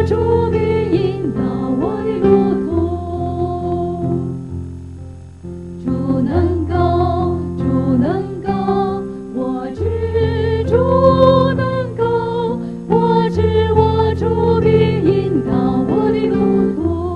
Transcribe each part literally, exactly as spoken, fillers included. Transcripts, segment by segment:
主必引导我的路途。主能够，主能够，我知主能够，我知我主必引导我的路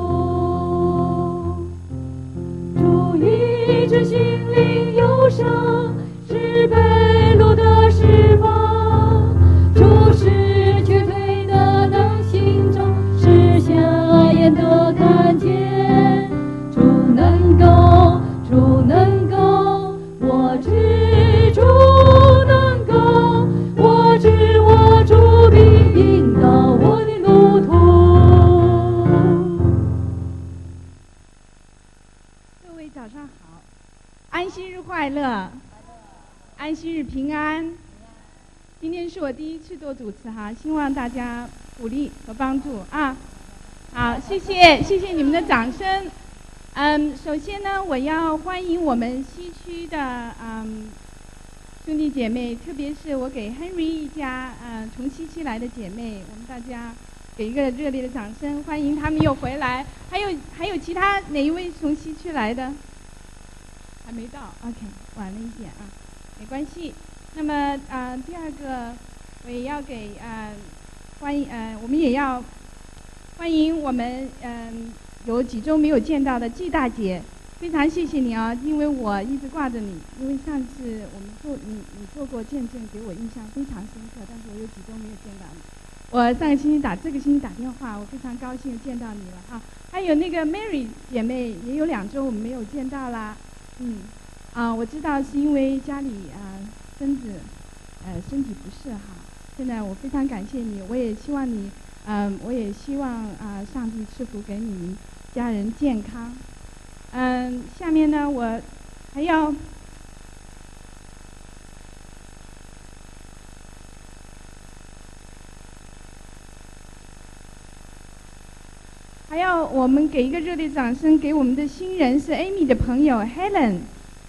途。主医治心灵忧伤，是被掳的释放，主是绝对的能行走，是瞎眼的看见。主能够，主能够，我知主能够，我知我主必引导我的路途。 各位早上好，安息日快乐，安息日平安。今天是我第一次做主持哈，希望大家鼓励和帮助啊。好，谢谢谢谢你们的掌声。嗯，首先呢，我要欢迎我们西区的嗯兄弟姐妹，特别是我给 Henry 一家嗯从西区来的姐妹，我们大家给一个热烈的掌声，欢迎他们又回来。还有还有其他哪一位从西区来的？还没到 ，OK， 晚了一点啊，没关系。那么啊、呃，第二个我也要给啊、呃、欢迎呃，我们也要欢迎我们嗯、呃、有几周没有见到的季大姐，非常谢谢你啊，因为我一直挂着你，因为上次我们做你你做过见证，给我印象非常深刻，但是我有几周没有见到你。我上个星期打这个星期打电话，我非常高兴见到你了哈。还有那个 Mary 姐妹，也有两周我们没有见到啦。嗯，啊，我知道是因为家里啊孙子呃身体不适哈。现在我非常感谢你，我也希望你，嗯、呃，我也希望啊、呃、上帝赐福给你们家人健康。嗯、呃，下面呢我还要。还要我们给一个热烈掌声，给我们的新人是 Amy 的朋友 Helen，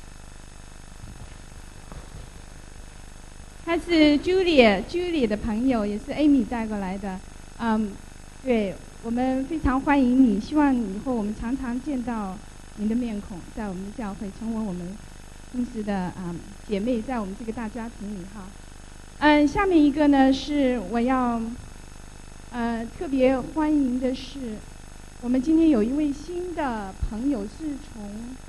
她是 Julia Julia 的朋友，也是 Amy 带过来的。嗯，对，我们非常欢迎你，希望以后我们常常见到您的面孔，在我们的教会成为我们忠实的嗯姐妹，在我们这个大家庭里哈。嗯，下面一个呢是我要呃特别欢迎的是。我们今天有一位新的朋友是从，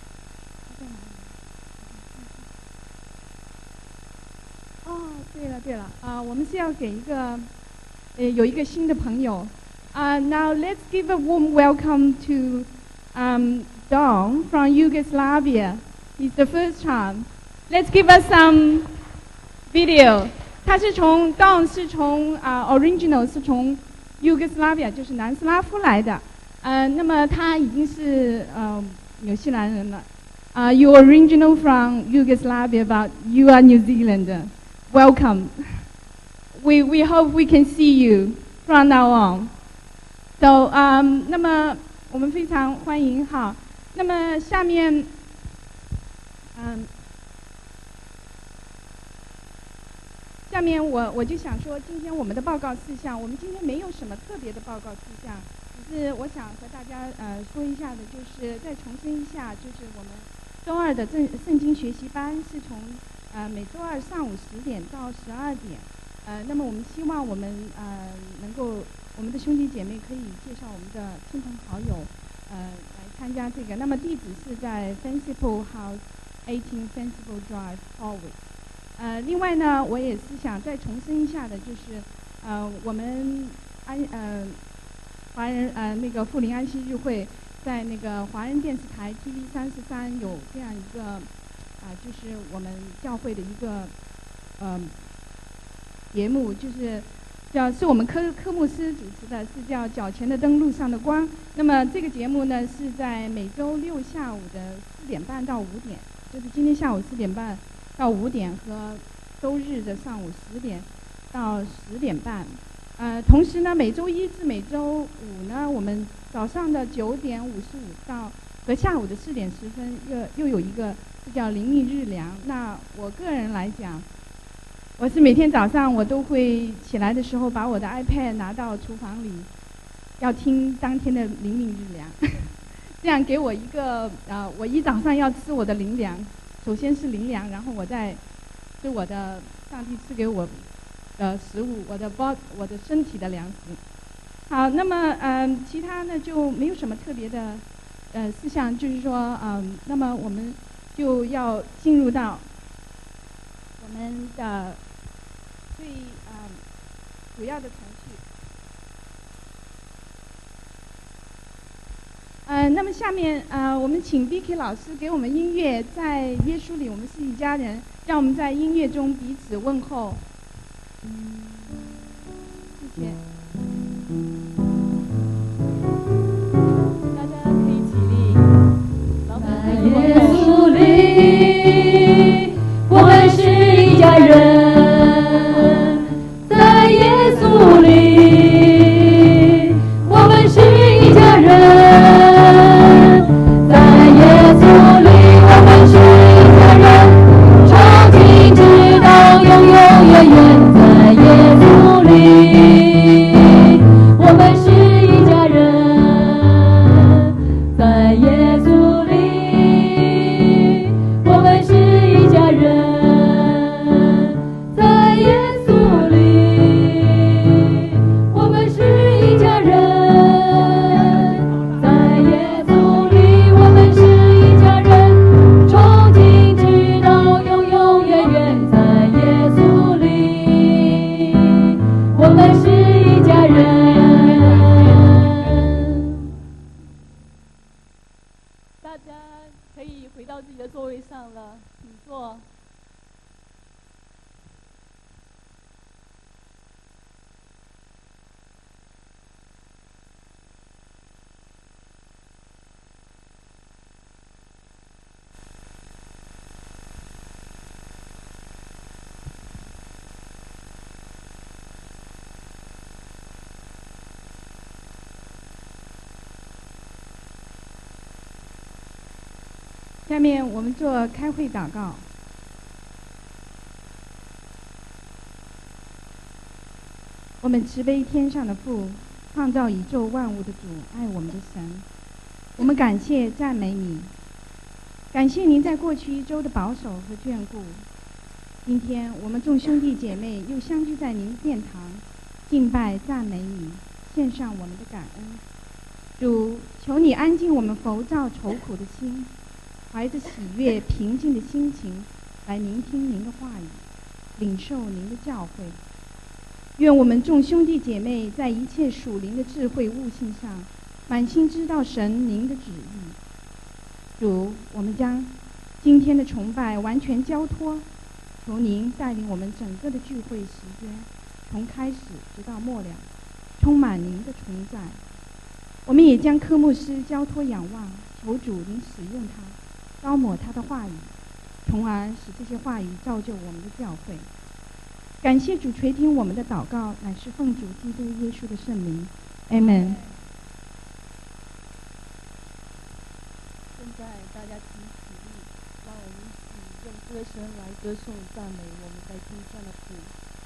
哦，对了对了，啊、呃，我们是要给一个，呃，有一个新的朋友，啊、uh, ，Now let's give a warm welcome to, um, Don from Yugoslavia. He's the first time. Let's give us some video. 他是从 Don 是从啊、uh, original 是从 Yugoslavia 就是南斯拉夫来的。呃，那么他已经是呃纽西兰人了。啊、uh, ，You original from Yugoslavia, but you are New Zealander. Welcome. We we hope we can see you from now on. So, um, 那么我们非常欢迎哈。那么下面，嗯，下面我我就想说，今天我们的报告事项，我们今天没有什么特别的报告事项。是我想和大家呃说一下的，就是再重申一下，就是我们周二的正圣经学习班是从呃每周二上午十点到十二点，呃，那么我们希望我们呃能够我们的兄弟姐妹可以介绍我们的亲朋好友呃来参加这个。那么地址是在 Fencible House eighteen Fencible Drive, Horwich。呃，另外呢，我也是想再重申一下的，就是呃我们安呃。华人呃那个富林安息日会在那个华人电视台 T V 三十三有这样一个啊、呃，就是我们教会的一个呃节目，就是叫是我们科科牧师主持的，是叫脚前的灯路上的光。那么这个节目呢是在每周六下午的四点半到五点，就是今天下午四点半到五点和周日的上午十点到十点半。呃，同时呢，每周一至每周五呢，我们早上的九点五十五到和下午的四点十分又又有一个是叫灵密日粮。那我个人来讲，我是每天早上我都会起来的时候把我的 iPad 拿到厨房里， 要听当天的灵命日粮，这样给我一个呃，我一早上要吃我的灵粮，首先是灵粮，然后我再吃我的上帝赐给我的食物，我的包我的身体的粮食。好，那么嗯、呃，其他呢就没有什么特别的呃事项，就是说嗯、呃，那么我们就要进入到我们的最嗯、呃、主要的程序。呃，那么下面呃，我们请 B K 老师给我们音乐，在耶稣里我们是一家人，让我们在音乐中彼此问候。谢谢。 大家可以起立，老板在耶稣里，我们是一家人，在耶稣里，我们是一家人。 下面我们做开会祷告。我们慈悲天上的父，创造宇宙万物的主，爱我们的神，我们感谢赞美你，感谢您在过去一周的保守和眷顾。今天我们众兄弟姐妹又相聚在您殿堂，敬拜赞美你，献上我们的感恩。主，求你安静我们浮躁愁苦的心，怀着喜悦平静的心情来聆听您的话语，领受您的教诲。愿我们众兄弟姐妹在一切属灵的智慧悟性上，满心知道神您的旨意。主，我们将今天的崇拜完全交托，求您带领我们整个的聚会时间，从开始直到末了，充满您的存在。我们也将科目师交托仰望，求主您使用他，高抹他的话语，从而使这些话语造就我们的教会。感谢主垂听我们的祷告，乃是奉主基督耶稣的圣名 ，Amen。 现在大家请起立，让我们一起用歌声来歌颂赞美我们在天上的父。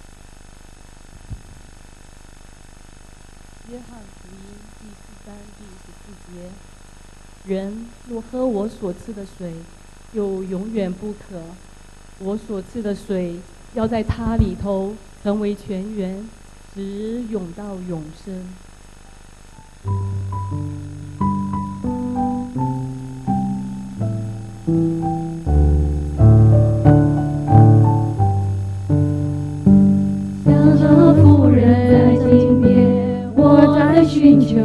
约翰福音第四章第十四节：人若喝我所赐的水，就永远不渴。我所赐的水要在它里头成为泉源，直涌到永生。像那妇人在井边，我在寻求，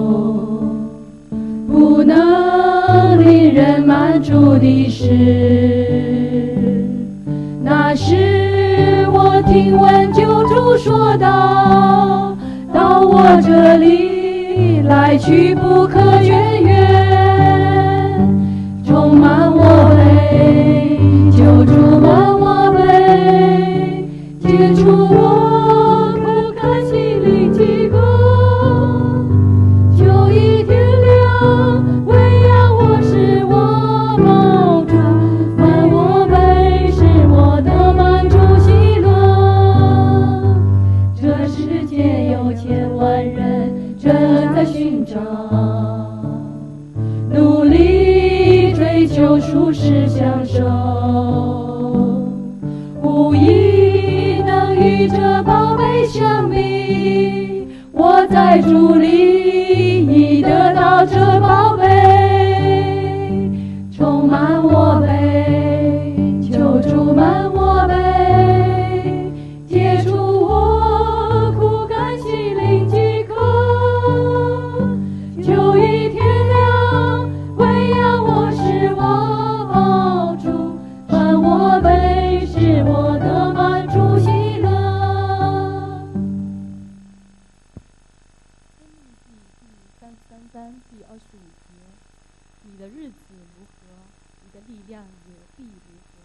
不能令人满足的事，那是我听闻救主说道，到我这里来去不可绝缘，充满我杯，救主满我杯，解除我不甘心灵饥渴，求一天亮，喂养我使我饱足，满我杯使我的满足喜乐。这世界有千万人正在寻找，努力追求舒适享受，无疑能与这宝贝相比。我在主里已得到这宝贝，充满我杯，求主满我杯，解除我苦干心灵饥渴。就一天亮，喂养我，使我饱足，满我杯，使我得满足喜乐。 三三三第二十五节，你的日子如何，你的力量也必如何。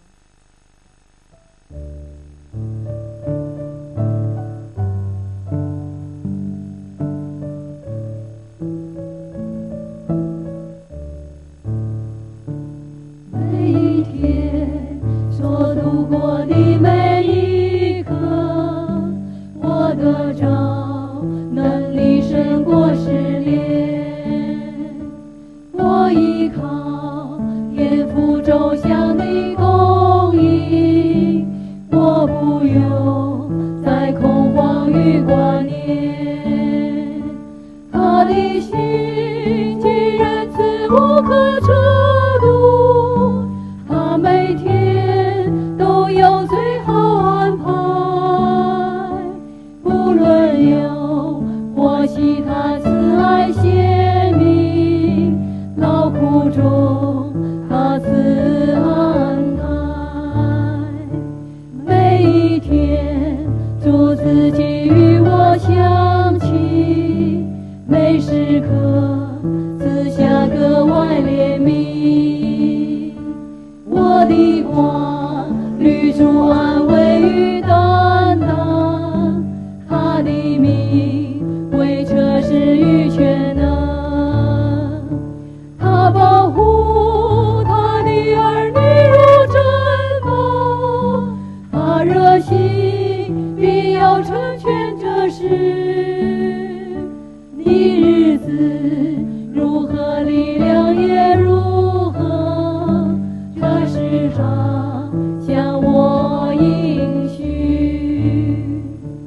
每一天所度过的每一刻，我得着能力胜过试炼。我依靠天父周详的供应，我不用再恐慌与挂念。他的心既仁慈无可测度，他每天都有最好安排。不论有或喜，他慈爱显明，劳苦中他赐安排。每一天主自己与我相亲，每时刻赐下格外怜悯。我的光绿珠安慰与担当，他的名为测试与全能。他保护他的儿女如珍宝，他热心必要成全这事。你日子如何，力量也如何，这世上向我应许。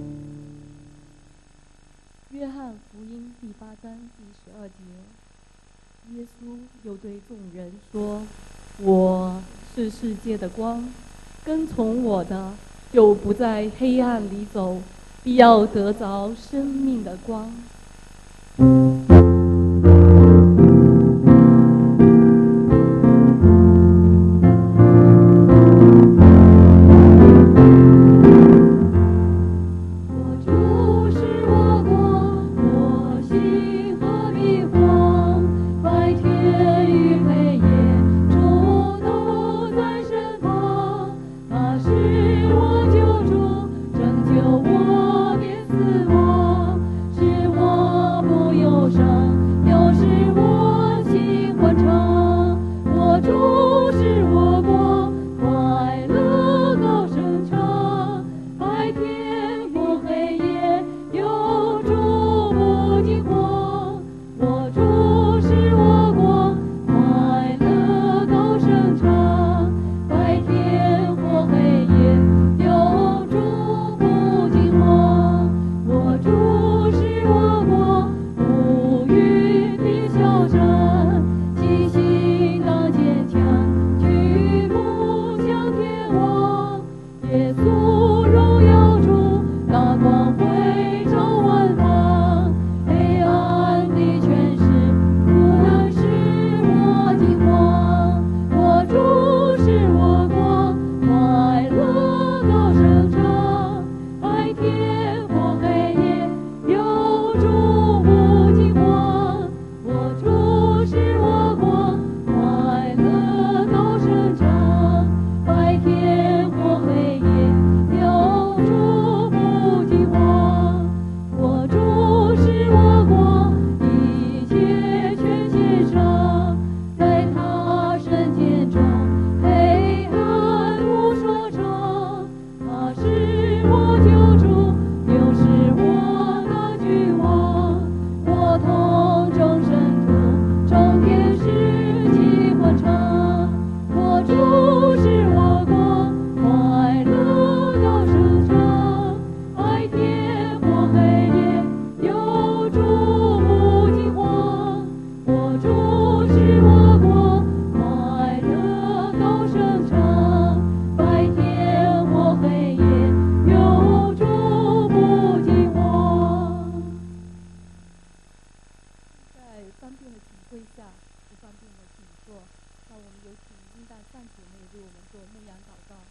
约翰福音第八章第十二节，耶稣又对众人说：“我是世界的光，跟从我的，就不在黑暗里走，必要得着生命的光。” 我别死亡，使我不由方便的请跪下，不方便的请坐。让我们有请英大善姐妹为我们做牧羊祷告。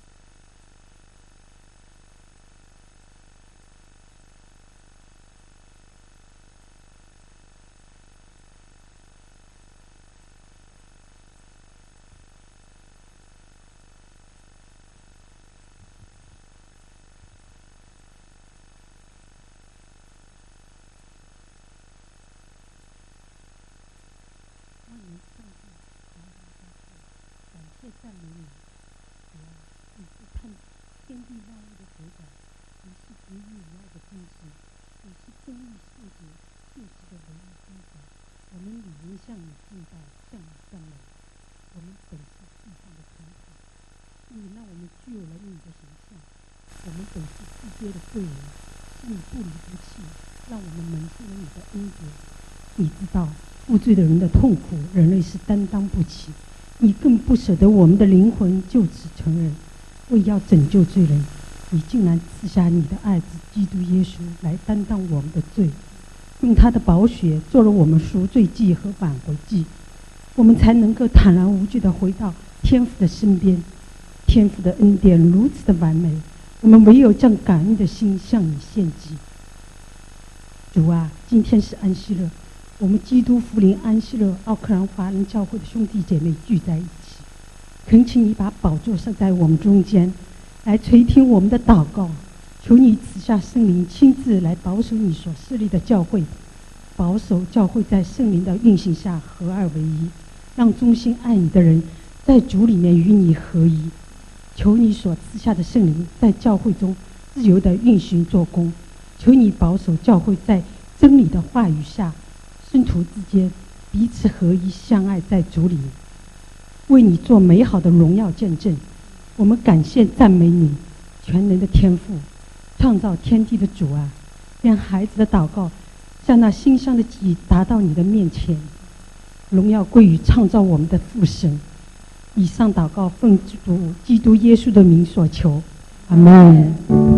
赞美你，主啊，你是看天地万物的主宰，你是独一无二的真实，你是公义圣洁、信实的唯一真神。我们理应向你敬拜，向你赞美。我们本是地上的尘土，你让我们具有了你的形象。我们本是世界的罪人，是你不离不弃，让我们蒙受了你的恩典。你知道负罪的人的痛苦，人类是担当不起。你更不舍得我们的灵魂就此承认，为要拯救罪人，你竟然赐下你的爱子基督耶稣来担当我们的罪，用他的宝血做了我们赎罪祭和挽回祭，我们才能够坦然无惧地回到天父的身边。天父的恩典如此的完美，我们唯有将感恩的心向你献祭。主啊，今天是安息日，我们基督福临安息日奥克兰华人教会的兄弟姐妹聚在一起，恳请你把宝座设在我们中间，来垂听我们的祷告。求你赐下圣灵亲自来保守你所设立的教会，保守教会在圣灵的运行下合二为一，让忠心爱你的人在主里面与你合一。求你所赐下的圣灵在教会中自由地运行做工，求你保守教会在真理的话语下，圣徒之间彼此合一相爱，在主里面为你做美好的荣耀见证。我们感谢赞美你，全能的天父，创造天地的主啊，让孩子的祷告像那馨香的祭达到你的面前。荣耀归于创造我们的父神。以上祷告奉主基督耶稣的名所求，阿们。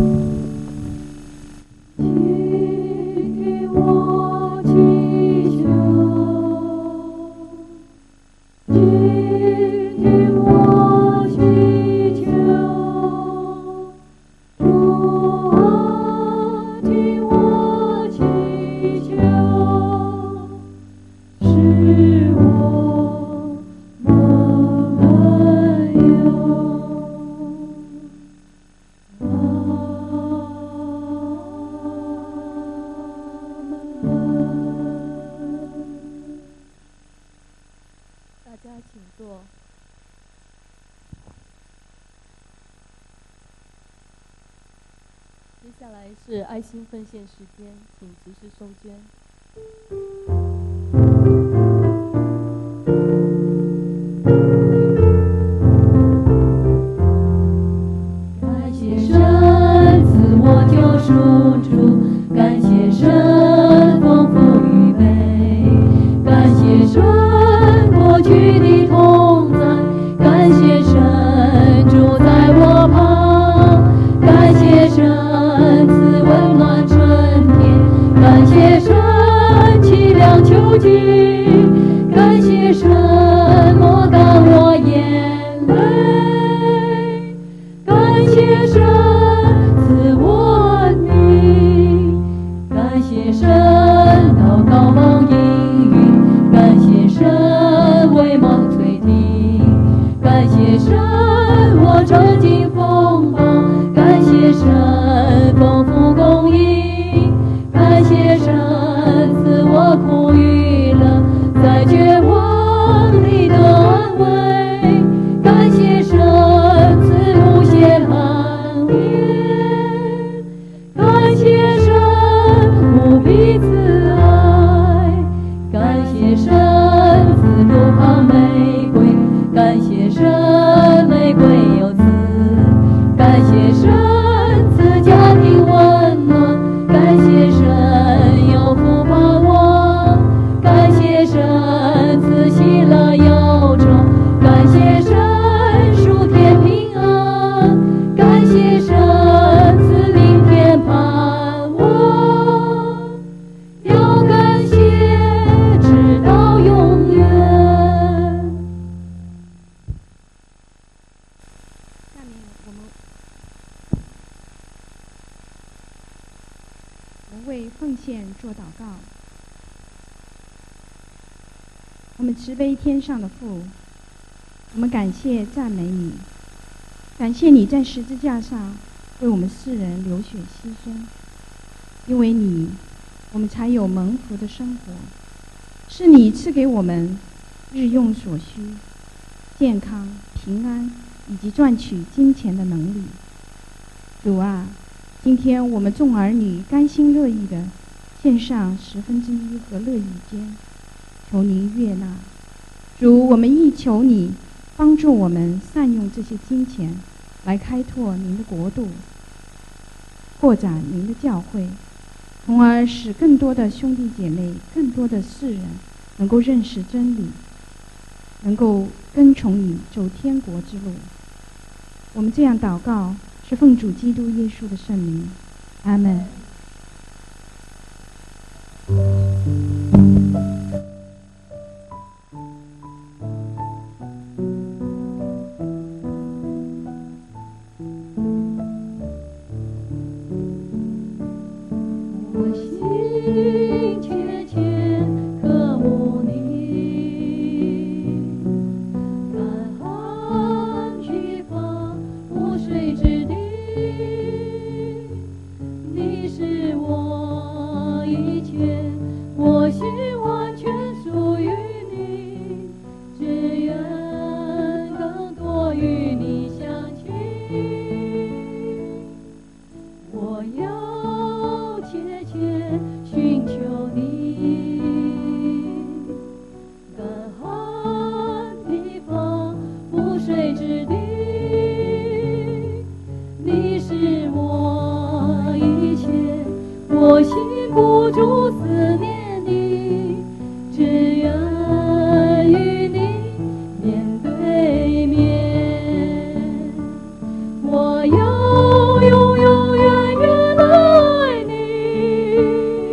接下来是爱心奉献时间，请执事收捐。 感谢神赐我救赎主，感谢神丰富预备，感谢神过去的同在，感谢神住在我旁，感谢神赐温暖春天，感谢神凄凉做祷告。我们慈悲天上的父，我们感谢赞美你，感谢你在十字架上为我们世人流血牺牲，因为你，我们才有蒙福的生活。是你赐给我们日用所需、健康、平安以及赚取金钱的能力。主啊，今天我们众儿女甘心乐意的献上十分之一和乐意间，求您悦纳。主，我们亦求你帮助我们善用这些金钱，来开拓您的国度，扩展您的教会，从而使更多的兄弟姐妹、更多的世人能够认识真理，能够跟从你走天国之路。我们这样祷告，是奉主基督耶稣的圣名，阿们。 我心切切渴慕你，干旱疲乏无水之地，你是我一切，我心完全属于你，只愿更多与你相亲。我要切切寻求你，干旱疲乏无水之地，你是我一切，我心不住思念你，只愿与你面对面。我要永永远远爱你，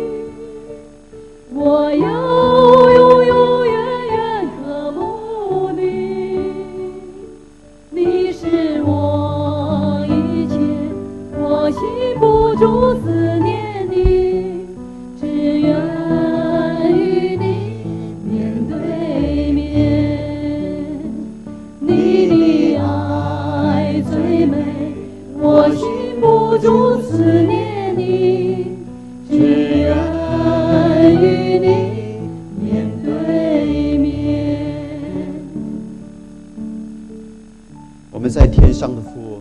我要永永远远渴慕你，你是我一切，我心不住思念你，只愿与你面对面。你的爱最美，我心不住思念你，只愿与你面对面。 我们在天上的父，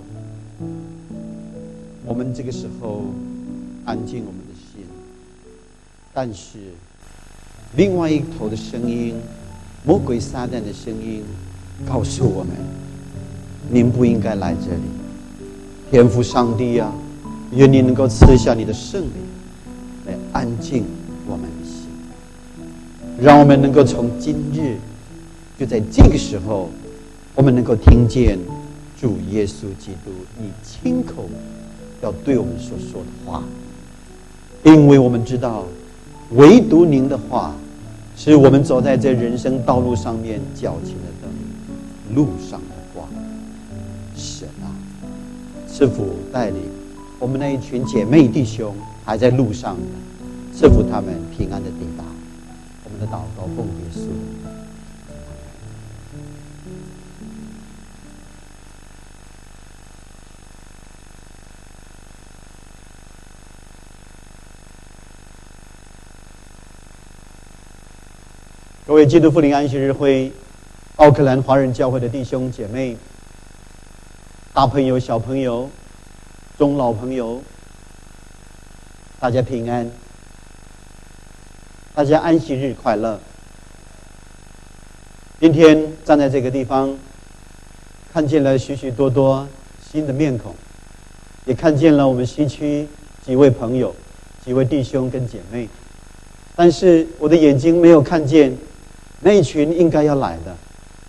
我们这个时候安静我们的心，但是另外一头的声音，魔鬼撒旦的声音告诉我们，您不应该来这里。天父上帝啊，愿你能够赐下你的圣灵来安静我们的心，让我们能够从今日就在这个时候，我们能够听见主耶稣基督你亲口要对我们所说的话，因为我们知道唯独您的话是我们走在这人生道路上面脚前的灯，路上的光。神啊，赐福带领我们那一群姐妹弟兄还在路上的，赐福他们平安的抵达。我们的祷告奉耶稣。各位基督复临安息日会奥克兰华人教会的弟兄姐妹、大朋友小朋友、中老朋友，大家平安，大家安息日快乐。今天站在这个地方，看见了许许多多新的面孔，也看见了我们西区几位朋友、几位弟兄跟姐妹，但是我的眼睛没有看见那一群应该要来的。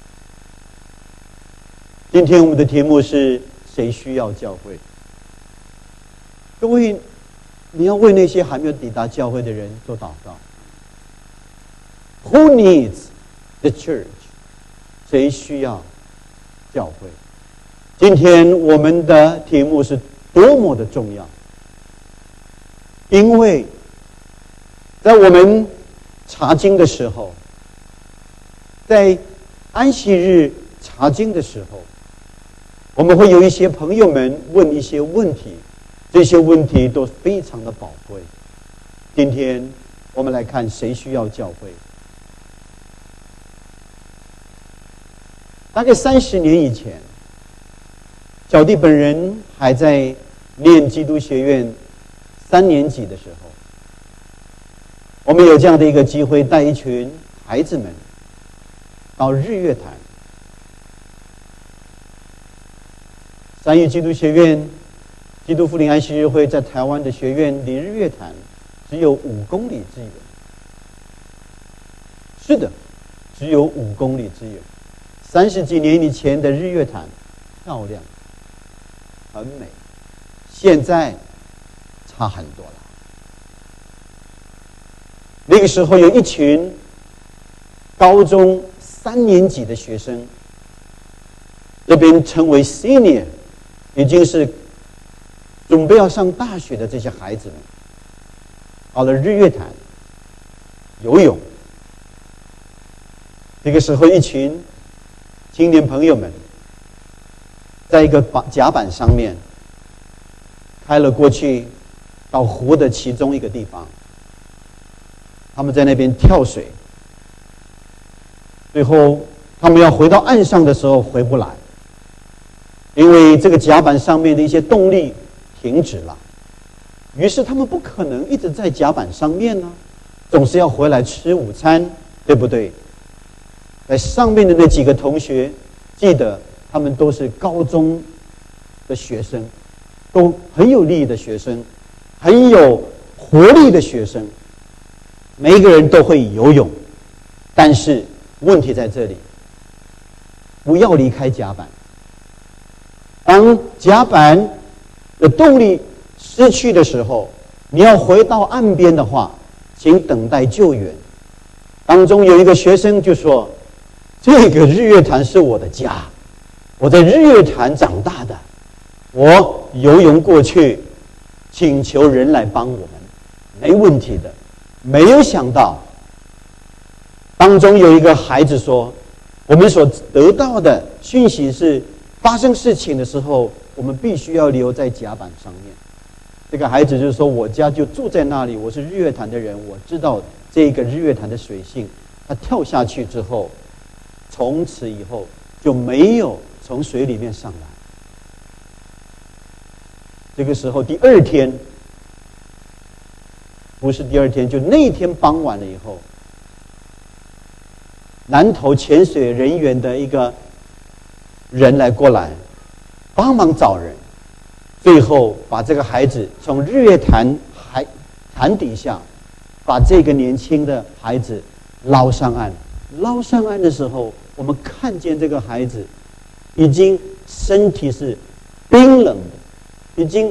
今天我们的题目是谁需要教会？各位，你要为那些还没有抵达教会的人做祷告。Who needs the church？ 谁需要教会？今天我们的题目是多么的重要，因为在我们查经的时候，在安息日查经的时候，我们会有一些朋友们问一些问题，这些问题都非常的宝贵。今天我们来看谁需要教会。大概三十年以前，小弟本人还在念基督学院三年级的时候，我们有这样的一个机会，带一群孩子们到日月潭。三一基督学院基督复临安息日会在台湾的学院离日月潭只有五公里之远。是的，只有五公里之远。三十几年以前的日月潭漂亮很美，现在差很多了。那个时候有一群高中三年级的学生，这边称为 senior， 已经是准备要上大学的这些孩子们，到了日月潭游泳。这个时候一群青年朋友们在一个甲板上面开了过去到湖的其中一个地方，他们在那边跳水，最后他们要回到岸上的时候回不来，因为这个甲板上面的一些动力停止了，于是他们不可能一直在甲板上面呢，总是要回来吃午餐，对不对？在上面的那几个同学，记得他们都是高中的学生，都很有力的学生，很有活力的学生，每一个人都会游泳。但是问题在这里，不要离开甲板。当甲板的动力失去的时候，你要回到岸边的话，请等待救援。当中有一个学生就说，这个日月潭是我的家，我在日月潭长大的，我游泳过去，请求人来帮我们，没问题的。没有想到当中有一个孩子说，我们所得到的讯息是，发生事情的时候我们必须要留在甲板上面。这个孩子就说，我家就住在那里，我是日月潭的人，我知道这个日月潭的水性。他跳下去之后，从此以后就没有从水里面上来。这个时候第二天，不是第二天，就那一天傍晚了以后，南投潜水人员的一个人来过来帮忙找人，最后把这个孩子从日月潭海潭底下把这个年轻的孩子捞上岸。捞上岸的时候，我们看见这个孩子已经身体是冰冷的，已经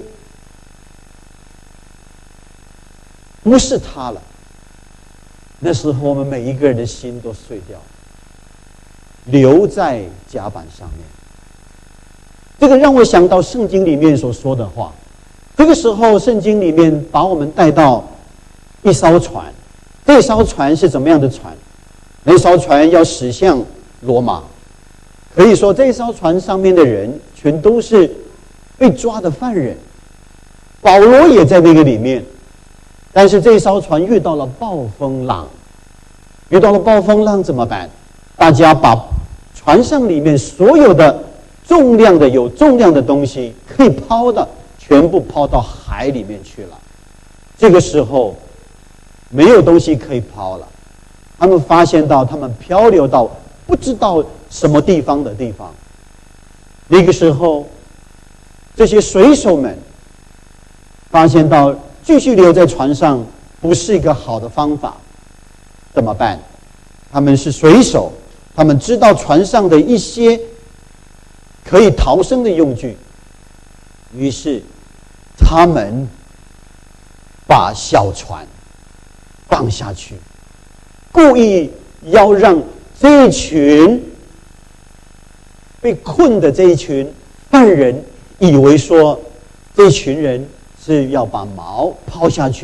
不是他了。那时候我们每一个人的心都碎掉，留在甲板上面。这个让我想到圣经里面所说的话。这个时候圣经里面把我们带到一艘船，这艘船是怎么样的船？那艘船要驶向罗马，可以说这艘船上面的人全都是被抓的犯人，保罗也在那个里面。但是这艘船遇到了暴风浪，遇到了暴风浪怎么办？大家把船上里面所有的重量的有重量的东西可以抛的全部抛到海里面去了。这个时候没有东西可以抛了，他们发现到他们漂流到不知道什么地方的地方。那个时候这些水手们发现到继续留在船上不是一个好的方法，怎么办？他们是水手，他们知道船上的一些可以逃生的用具，于是他们把小船放下去，故意要让这一群被困的这一群犯人以为说这群人是要把锚抛下去，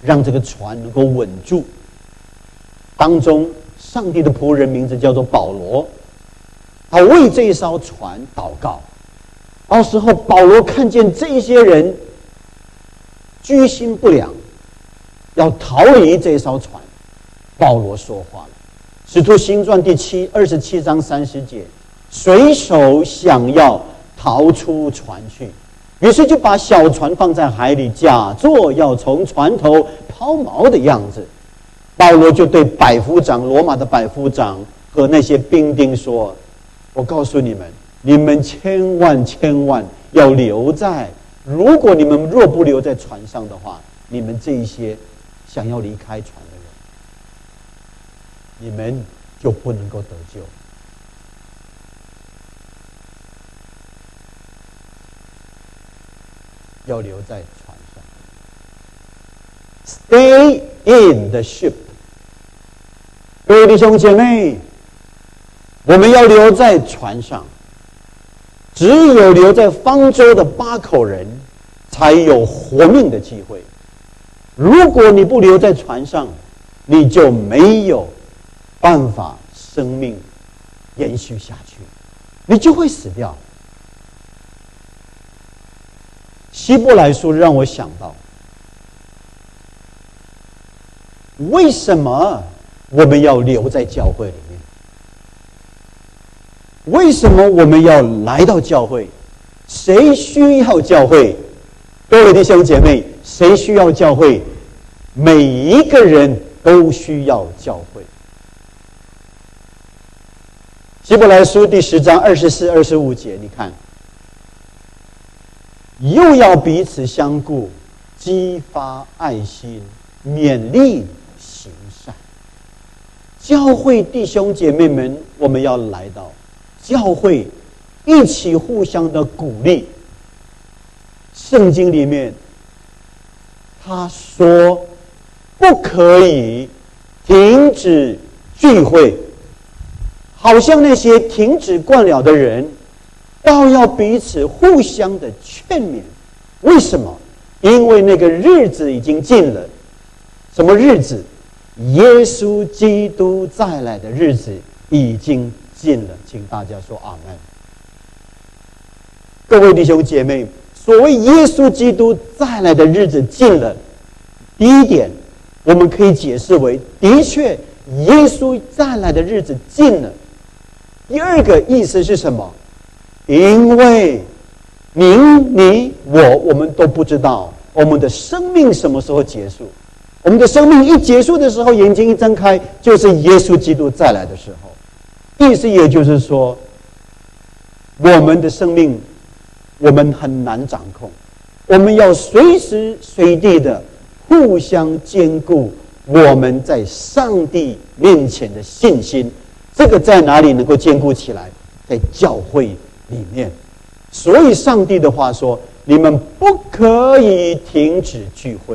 让这个船能够稳住。当中，上帝的仆人名字叫做保罗，他为这一艘船祷告。到时候，保罗看见这些人居心不良，要逃离这艘船，保罗说话了。使徒行传第七二十七章三十节，水手想要逃出船去，于是就把小船放在海里，假作要从船头抛锚的样子。保罗就对百夫长，罗马的百夫长和那些兵丁说：“我告诉你们，你们千万千万要留在。如果你们若不留在船上的话，你们这一些想要离开船的人，你们就不能够得救。要留在船上 ，Stay in the ship。”各位弟兄姐妹，我们要留在船上。只有留在方舟的八口人，才有活命的机会。如果你不留在船上，你就没有办法生命延续下去，你就会死掉。希伯来书让我想到，为什么我们要留在教会里面？为什么我们要来到教会？谁需要教会？各位弟兄姐妹，谁需要教会？每一个人都需要教会。希伯来书第十章二十四、二十五节，你看，又要彼此相顾，激发爱心，勉励行善。教会弟兄姐妹们，我们要来到教会，一起互相的鼓励。圣经里面他说不可以停止聚会，好像那些停止惯了的人，倒要彼此互相的劝勉。为什么？因为那个日子已经近了。什么日子？耶稣基督再来的日子已经近了。请大家说阿们。各位弟兄姐妹，所谓耶稣基督再来的日子近了，第一点我们可以解释为，的确耶稣再来的日子近了。第二个意思是什么？因为您、你、我，我们都不知道我们的生命什么时候结束。我们的生命一结束的时候，眼睛一睁开，就是耶稣基督再来的时候。意思也就是说，我们的生命我们很难掌控，我们要随时随地的互相兼顾我们在上帝面前的信心。这个在哪里能够兼顾起来？在教会里面。所以上帝的话说，你们不可以停止聚会，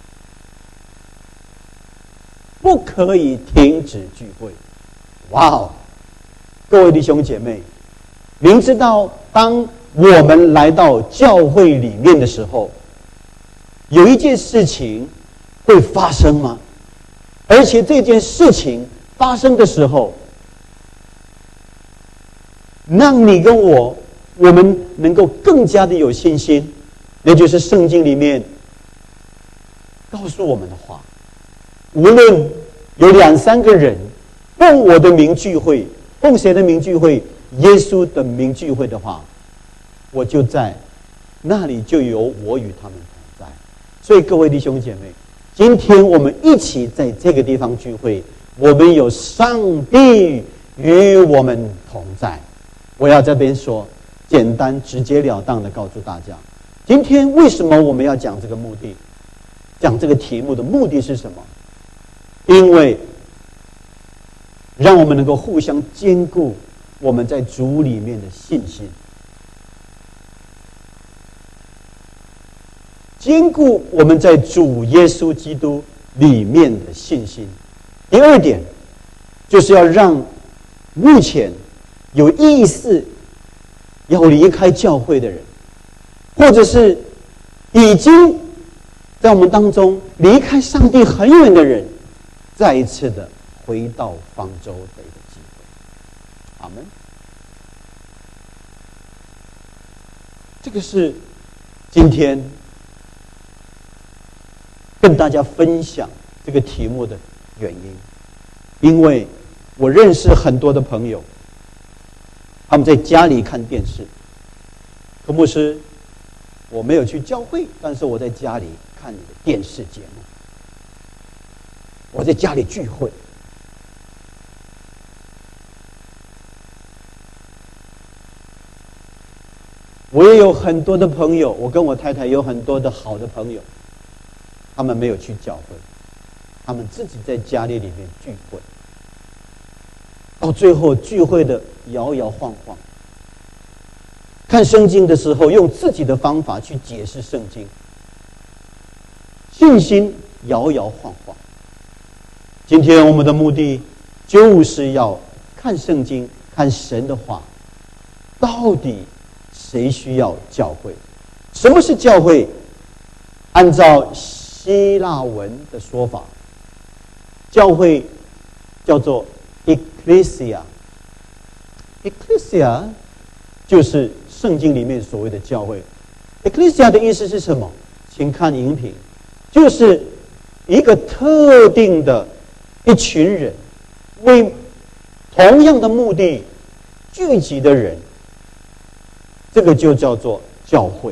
不可以停止聚会。哇哦！各位弟兄姐妹，您知道当我们来到教会里面的时候，有一件事情会发生吗？而且这件事情发生的时候，让你跟我我们能够更加的有信心，也就是圣经里面告诉我们的话。无论有两三个人奉我的名聚会，奉谁的名聚会？耶稣的名聚会的话，我就在那里，就有我与他们同在。所以各位弟兄姐妹，今天我们一起在这个地方聚会，我们有上帝与我们同在。我要这边说，简单直截了当的告诉大家，今天为什么我们要讲这个目的，讲这个题目的目的是什么？因为让我们能够互相兼顾我们在主里面的信心，兼顾我们在主耶稣基督里面的信心。第二点，就是要让目前有意识要离开教会的人，或者是已经在我们当中离开上帝很远的人，再一次的回到方舟的一个机会。阿们。这个是今天跟大家分享这个题目的原因，因为我认识很多的朋友，他们在家里看电视。柯牧师，我没有去教会，但是我在家里看你的电视节目，我在家里聚会。我也有很多的朋友，我跟我太太有很多的好的朋友，他们没有去教会，他们自己在家里里面聚会，到最后聚会的摇摇晃晃，看圣经的时候用自己的方法去解释圣经，信心摇摇晃晃。今天我们的目的就是要看圣经，看神的话，到底谁需要教会？什么是教会？按照希腊文的说法，教会叫做 ecclesia。ecclesia 就是圣经里面所谓的教会。ecclesia 的意思是什么？请看影评，就是一个特定的一群人，为同样的目的聚集的人，这个就叫做教会。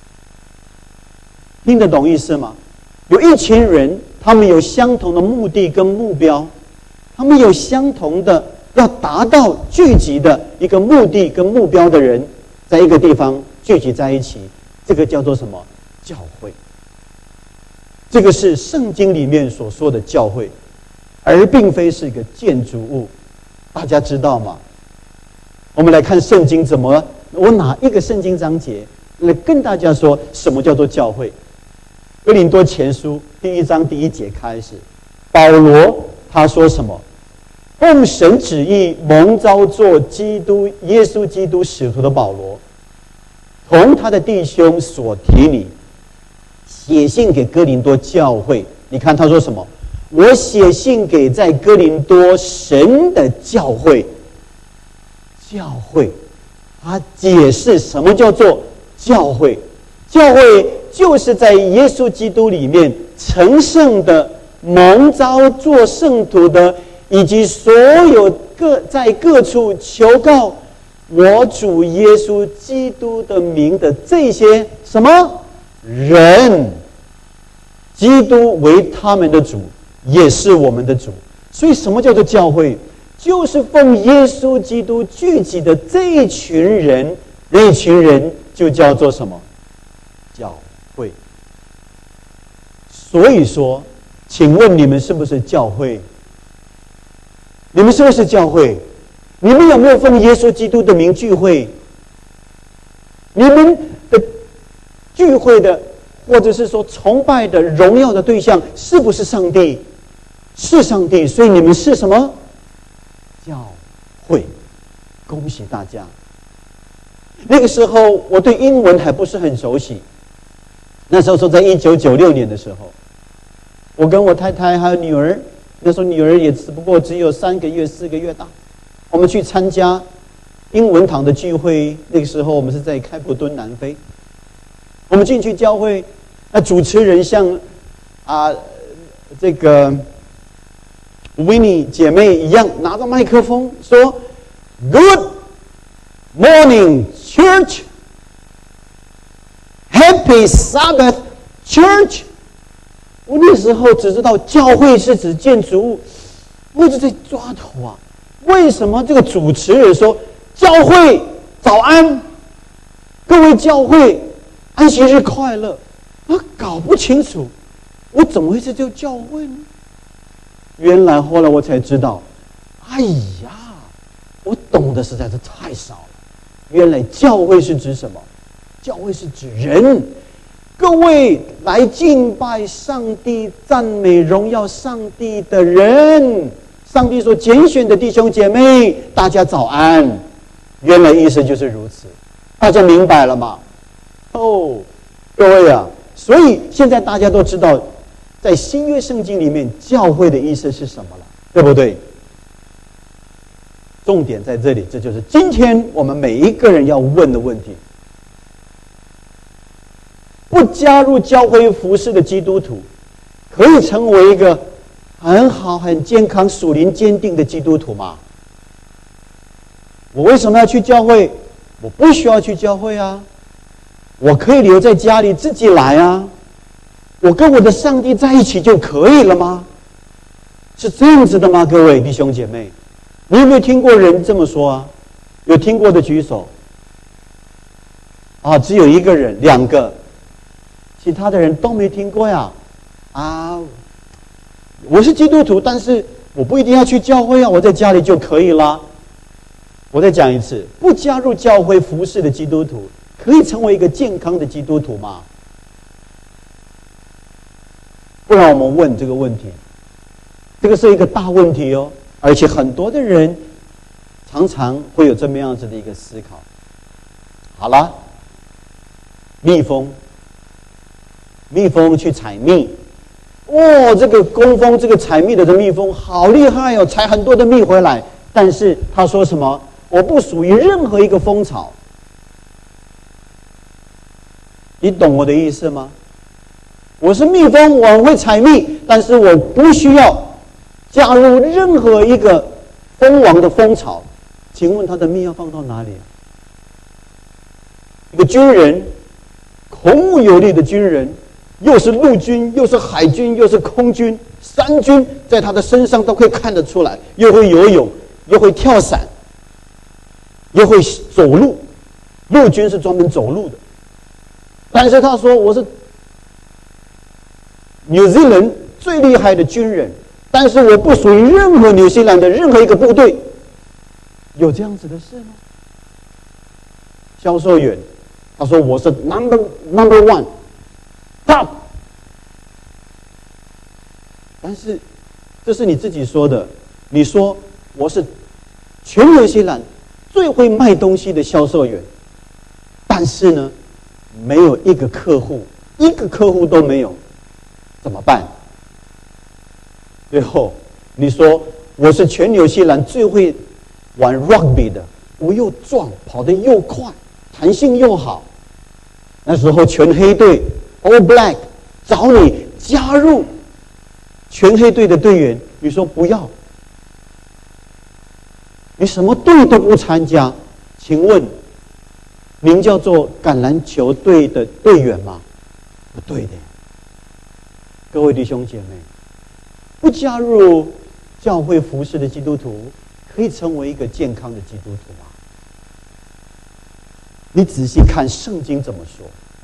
听得懂意思吗？有一群人，他们有相同的目的跟目标，他们有相同的要达到聚集的一个目的跟目标的人，在一个地方聚集在一起，这个叫做什么？教会。这个是圣经里面所说的教会，而并非是一个建筑物。大家知道吗？我们来看圣经怎么，我拿一个圣经章节来跟大家说什么叫做教会。哥林多前书第一章第一节开始，保罗他说什么？奉神旨意蒙召做基督耶稣基督使徒的保罗，同他的弟兄所提尼，写信给哥林多教会。你看他说什么？我写信给在哥林多神的教会。教会，他解释什么叫做教会？教会就是在耶稣基督里面成圣的、蒙召做圣徒的，以及所有各在各处求告我主耶稣基督的名的这些什么人，基督为他们的主，也是我们的主。所以什么叫做教会？就是奉耶稣基督聚集的这一群人，那一群人就叫做什么？教会。所以说，请问你们是不是教会？你们是不是教会？你们有没有奉耶稣基督的名聚会？你们的聚会的，或者是说崇拜的、荣耀的对象，是不是上帝？是上帝。所以你们是什么？教会。恭喜大家。那个时候我对英文还不是很熟悉，那时候说在一九九六年的时候，我跟我太太还有女儿，那时候女儿也只不过只有三个月四个月大，我们去参加英文堂的聚会。那个时候我们是在开普敦南非，我们进去教会，那主持人像啊这个Winnie 姐妹一样，拿着麦克风说 Good morning church, Happy Sabbath church。 我那时候只知道教会是指建筑物，我一直在抓头啊，为什么这个主持人说教会早安，各位教会安息日快乐，我搞不清楚我怎么会是叫教会呢？原来后来我才知道，哎呀，我懂得实在是太少了。原来教会是指什么？教会是指人，各位来敬拜上帝、赞美荣耀上帝的人，上帝所拣选的弟兄姐妹，大家早安。原来意思就是如此，大家明白了吗？哦，各位啊， 所以现在大家都知道，在新约圣经里面，教会的意思是什么了，对不对？重点在这里，这就是今天我们每一个人要问的问题。不加入教会服事的基督徒，可以成为一个很好、很健康、属灵坚定的基督徒吗？我为什么要去教会？我不需要去教会啊，我可以留在家里自己来啊，我跟我的上帝在一起就可以了吗？是这样子的吗？各位弟兄姐妹，你有没有听过人这么说啊？有听过的举手。啊，只有一个人，两个，其他的人都没听过呀。啊，我是基督徒，但是我不一定要去教会啊，我在家里就可以啦。我再讲一次，不加入教会服事的基督徒，可以成为一个健康的基督徒吗？不然我们问这个问题，这个是一个大问题哦，而且很多的人常常会有这么样子的一个思考。好了，蜜蜂，蜜蜂去采蜜，哦，这个工蜂，这个采蜜的这蜜蜂好厉害哦，采很多的蜜回来，但是他说什么？我不属于任何一个蜂巢。你懂我的意思吗？我是蜜蜂，我很会采蜜，但是我不需要加入任何一个蜂王的蜂巢。请问他的蜜要放到哪里？一个军人，孔武有力的军人，又是陆军，又是海军，又是空军，三军在他的身上都可以看得出来，又会游泳，又会跳伞，又会走路。陆军是专门走路的，但是他说我是纽西兰最厉害的军人，但是我不属于任何纽西兰的任何一个部队。有这样子的事吗？销售员他说我是 number number one top， 但是这是你自己说的，你说我是全纽西兰最会卖东西的销售员，但是呢，没有一个客户，一个客户都没有，怎么办？最后你说我是全纽西兰最会玩 rugby 的，我又壮，跑得又快，弹性又好。那时候全黑队 All Black 找你加入全黑队的队员，你说不要，你什么队都不参加，请问您叫做橄榄球队的队员吗？不对的。各位弟兄姐妹，不加入教会服事的基督徒，可以成为一个健康的基督徒吗？你仔细看圣经怎么说。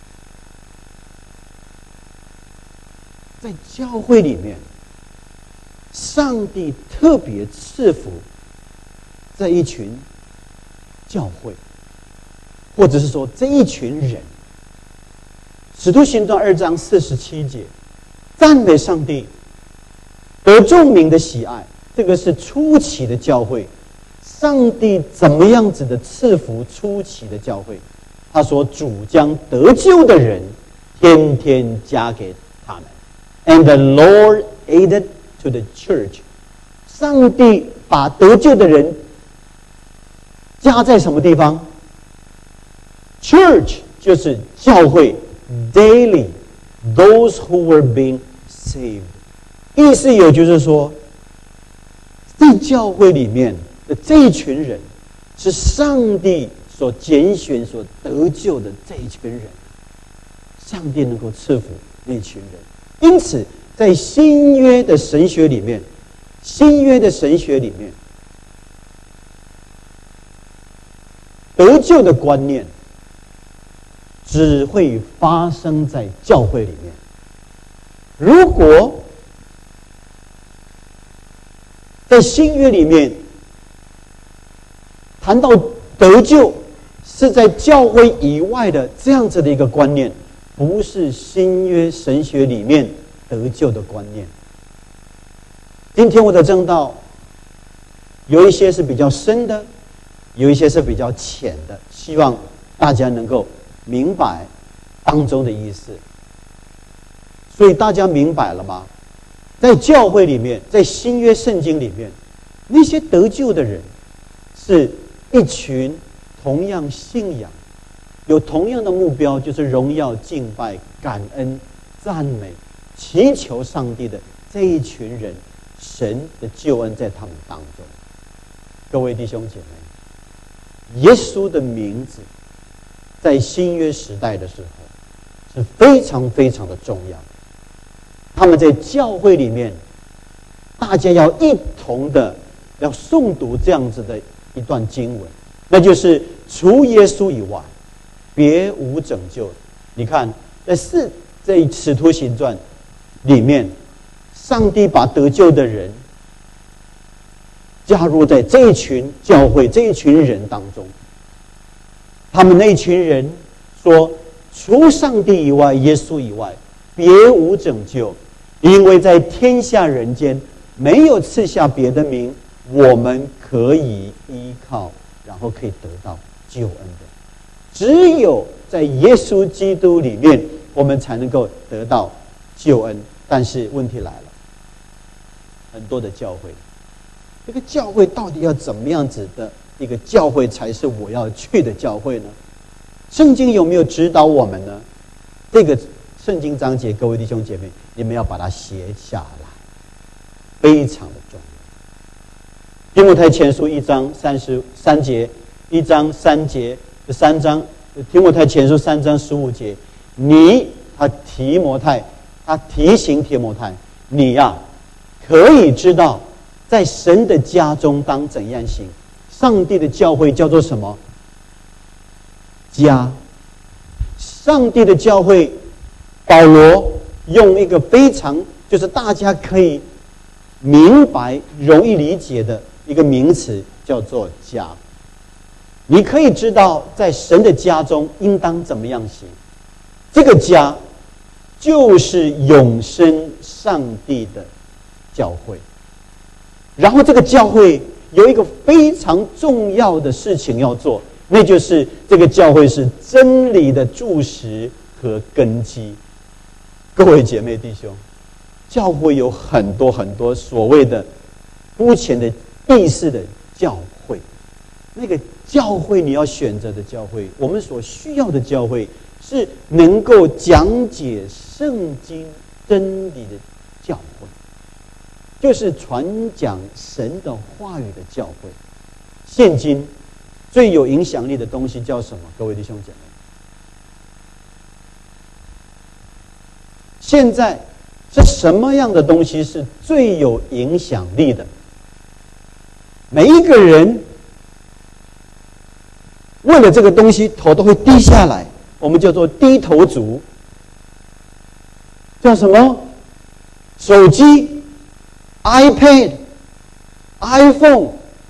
在教会里面，上帝特别赐福这一群教会，或者是说这一群人。使徒行传二章四十七节，赞美上帝，得众民的喜爱。这个是初期的教会，上帝怎么样子的赐福初期的教会？他说主将得救的人天天加给他们。And the Lord added to the church。 上帝把得救的人加在什么地方？ Church 就是教会 ，daily those who were being saved。 意思也就是说，在教会里面的这一群人，是上帝所拣选、所得救的这一群人，上帝能够赐福那群人。因此，在新约的神学里面，新约的神学里面，得救的观念只会发生在教会里面。如果在新约里面谈到得救是在教会以外的这样子的一个观念，不是新约神学里面得救的观念。今天我的正道有一些是比较深的，有一些是比较浅的，希望大家能够明白当中的意思。 所以大家明白了吗？在教会里面，在新约圣经里面，那些得救的人是一群同样信仰、有同样的目标，就是荣耀、敬拜、感恩、赞美、祈求上帝的这一群人，神的救恩在他们当中。各位弟兄姐妹，耶稣的名字在新约时代的时候是非常非常的重要。他们在教会里面，大家要一同的要诵读这样子的一段经文，那就是除耶稣以外，别无拯救。你看，在四在《使徒行传》里面，上帝把得救的人加入在这一群教会、这一群人当中。他们那群人说：“除上帝以外，耶稣以外，别无拯救。因为在天下人间没有赐下别的名，我们可以依靠，然后可以得到救恩的。只有在耶稣基督里面，我们才能够得到救恩。但是问题来了，很多的教会，这个教会到底要怎么样子的一个教会才是我要去的教会呢？圣经有没有指导我们呢？这个圣经章节，各位弟兄姐妹，你们要把它写下来，非常的重要。提摩太前书一章三十三节，一章三节，三章提摩太前书三章十五节，你他提摩太，他提醒提摩太，你呀、啊、可以知道，在神的家中当怎样行。上帝的教会叫做什么？家。上帝的教会，保罗用一个非常就是大家可以明白、容易理解的一个名词，叫做家。你可以知道，在神的家中应当怎么样行。这个家就是永生上帝的教会。然后这个教会有一个非常重要的事情要做，那就是这个教会是真理的柱石和根基。各位姐妹弟兄，教会有很多很多所谓的肤浅的意识的教会，那个教会你要选择的教会，我们所需要的教会是能够讲解圣经真理的教会，就是传讲神的话语的教会。现今最有影响力的东西叫什么？各位弟兄姐妹，现在是什么样的东西是最有影响力的？每一个人为了这个东西头都会低下来，我们叫做低头族。叫什么？手机、iPad、iPhone。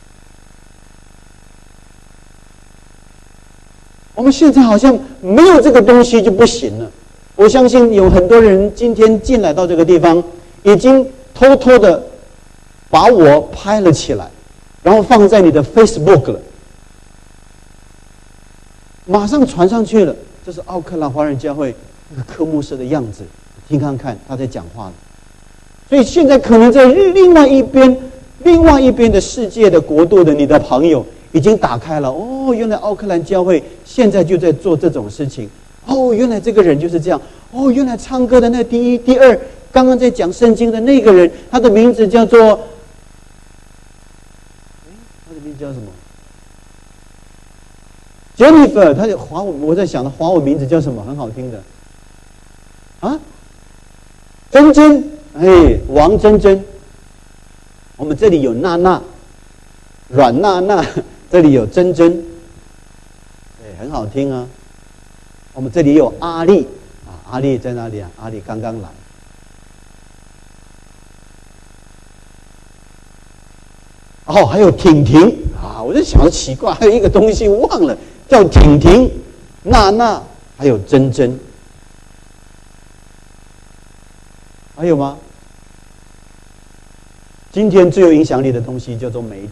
我们现在好像没有这个东西就不行了。我相信有很多人今天进来到这个地方，已经偷偷的把我拍了起来，然后放在你的 Facebook 了，马上传上去了。这是奥克兰华人教会那个科牧师的样子，听看看他在讲话了。所以现在可能在另外一边，另外一边的世界的国度的你的朋友已经打开了。哦，原来奥克兰教会现在就在做这种事情。哦，原来这个人就是这样。哦，原来唱歌的那第一、第二，刚刚在讲圣经的那个人，他的名字叫做，哎，他的名字叫什么 ？Jennifer， 他的华文，我在想的华文名字叫什么？很好听的。啊，珍珍，哎，王珍珍。我们这里有娜娜，阮娜娜，这里有珍珍，哎，很好听啊。我们这里有阿丽啊，阿丽在哪里啊？阿丽刚刚来。哦，还有婷婷啊，我就想到奇怪，还有一个东西忘了，叫婷婷、娜娜，还有珍珍。还有吗？今天最有影响力的东西叫做媒体。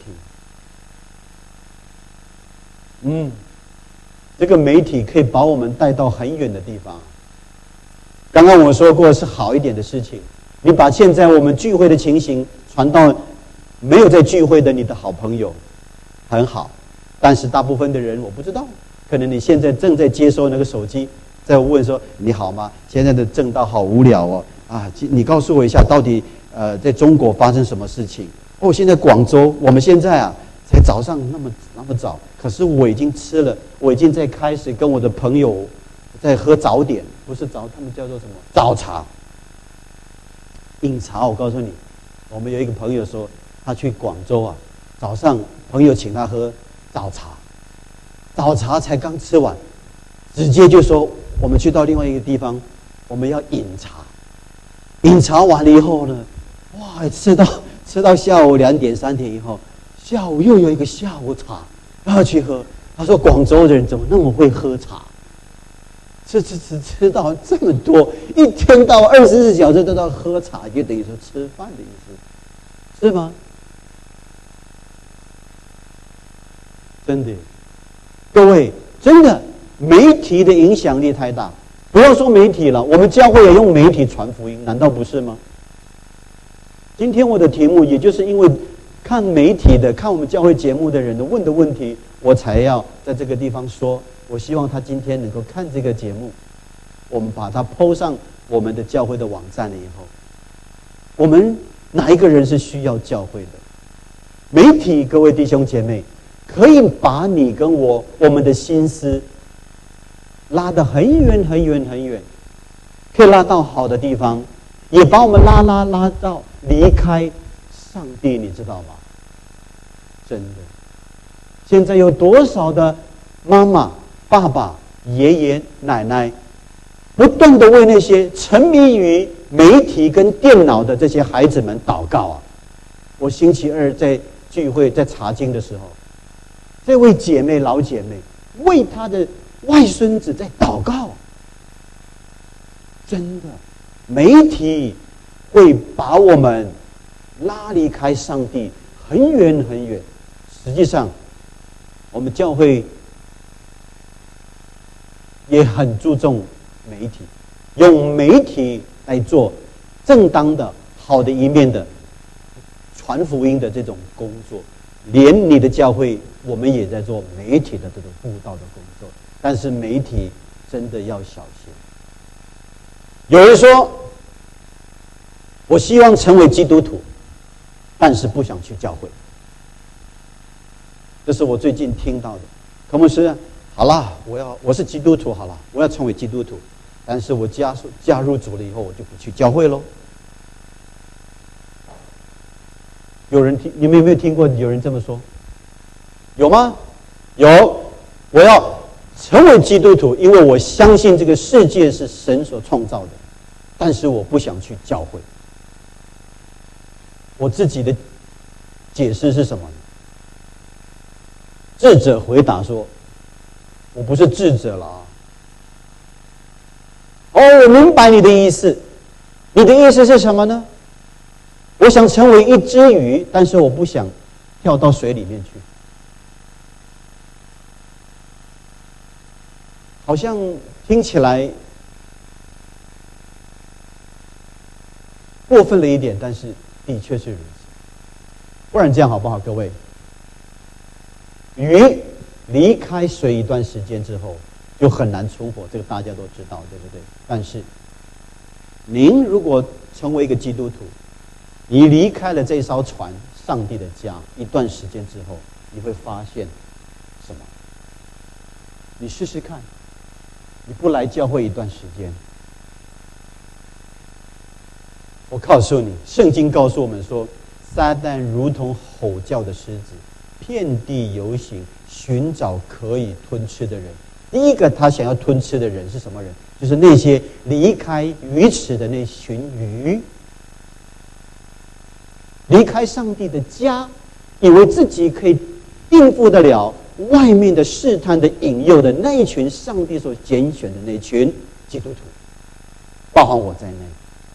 嗯。这个媒体可以把我们带到很远的地方。 刚刚我说过是好一点的事情，你把现在我们聚会的情形传到没有在聚会的你的好朋友，很好。但是大部分的人我不知道，可能你现在正在接收那个手机，在问说你好吗？现在的正道好无聊哦，啊，你告诉我一下，到底呃在中国发生什么事情？哦，现在广州，我们现在啊才早上那么那么早，可是我已经吃了，我已经在开始跟我的朋友在喝早点，不是早，他们叫做什么？早茶。饮茶，我告诉你，我们有一个朋友说，他去广州啊，早上朋友请他喝早茶，早茶才刚吃完，直接就说我们去到另外一个地方，我们要饮茶。饮茶完了以后呢，哇，吃到吃到下午两点三点以后，下午又有一个下午茶要去喝。他说广州人怎么那么会喝茶？吃吃吃吃到这么多，一天到二十四小时都在喝茶，就等于说吃饭的意思，是吗？真的，各位，真的，媒体的影响力太大。不要说媒体了，我们教会也用媒体传福音，难道不是吗？今天我的题目，也就是因为看媒体的、看我们教会节目的人的问的问题，我才要在这个地方说。我希望他今天能够看这个节目，我们把它 po 上我们的教会的网站了以后，我们哪一个人是需要教会的？媒体，各位弟兄姐妹，可以把你跟我我们的心思拉得很远很远很远，可以拉到好的地方，也把我们拉拉拉到离开上帝，你知道吗？真的，现在有多少的妈妈、爸爸、爷爷、奶奶，不断的为那些沉迷于媒体跟电脑的这些孩子们祷告啊！我星期二在聚会在查经的时候，这位姐妹老姐妹为她的外孙子在祷告。真的，媒体会把我们拉离开上帝很远很远。实际上，我们教会也很注重媒体，用媒体来做正当的、好的一面的传福音的这种工作。连你的教会，我们也在做媒体的这种布道的工作。但是媒体真的要小心。有人说，我希望成为基督徒，但是不想去教会。这是我最近听到的。科牧师，好了，我要我是基督徒，好了，我要成为基督徒，但是我加入加入主了以后，我就不去教会喽。有人听，你们有没有听过有人这么说？有吗？有。我要成为基督徒，因为我相信这个世界是神所创造的，但是我不想去教会。我自己的解释是什么呢？智者回答说：“我不是智者了啊。”哦，我明白你的意思。你的意思是什么呢？我想成为一只鱼，但是我不想跳到水里面去。好像听起来过分了一点，但是的确是如此。不然这样好不好，各位？鱼离开水一段时间之后，就很难存活，这个大家都知道，对不对？但是，您如果成为一个基督徒，你离开了这艘船，上帝的家，一段时间之后，你会发现什么？你试试看，你不来教会一段时间，我告诉你，圣经告诉我们说，撒旦如同吼叫的狮子，遍地游行，寻找可以吞吃的人。第一个他想要吞吃的人是什么人？就是那些离开鱼池的那群鱼，离开上帝的家，以为自己可以应付得了外面的试探的引诱的那一群上帝所拣选的那群基督徒，包含我在内。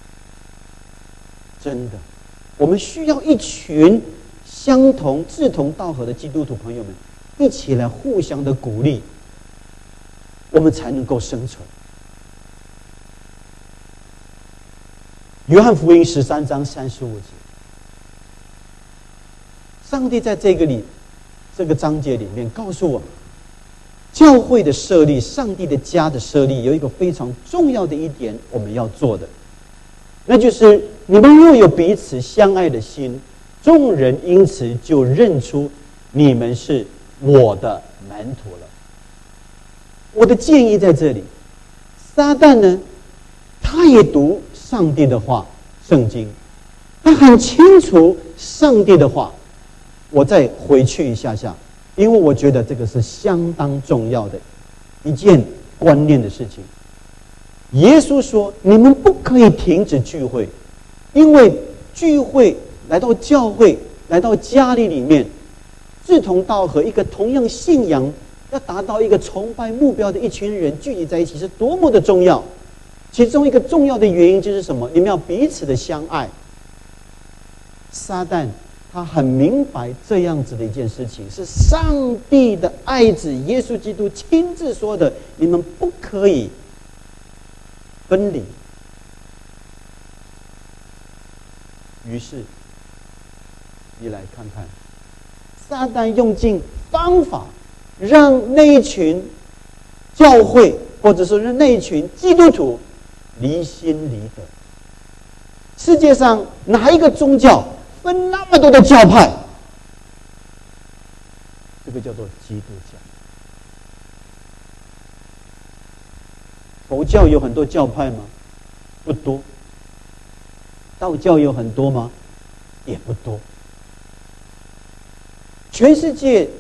真的，我们需要一群相同志同道合的基督徒朋友们一起来互相的鼓励，我们才能够生存。 约翰福音十三章三十五节，上帝在这个里这个章节里面告诉我们，教会的设立，上帝的家的设立，有一个非常重要的一点我们要做的，那就是你们若有彼此相爱的心，众人因此就认出你们是我的门徒了。我的建议在这里，撒旦呢，他也读上帝的话，圣经，他很清楚上帝的话。我再回去一下下，因为我觉得这个是相当重要的一件观念的事情。耶稣说：“你们不可以停止聚会，因为聚会来到教会，来到家里里面，志同道合，一个同样信仰，要达到一个崇拜目标的一群人聚集在一起，是多么的重要。其中一个重要的原因就是什么？你们要彼此的相爱。”撒旦他很明白这样子的一件事情，是上帝的爱子耶稣基督亲自说的：你们不可以分离。于是，你来看看，撒旦用尽方法，让那一群教会，或者说是那一群基督徒离心离德。世界上哪一个宗教分那么多的教派？这个叫做基督教。佛教有很多教派吗？不多。道教有很多吗？也不多。全世界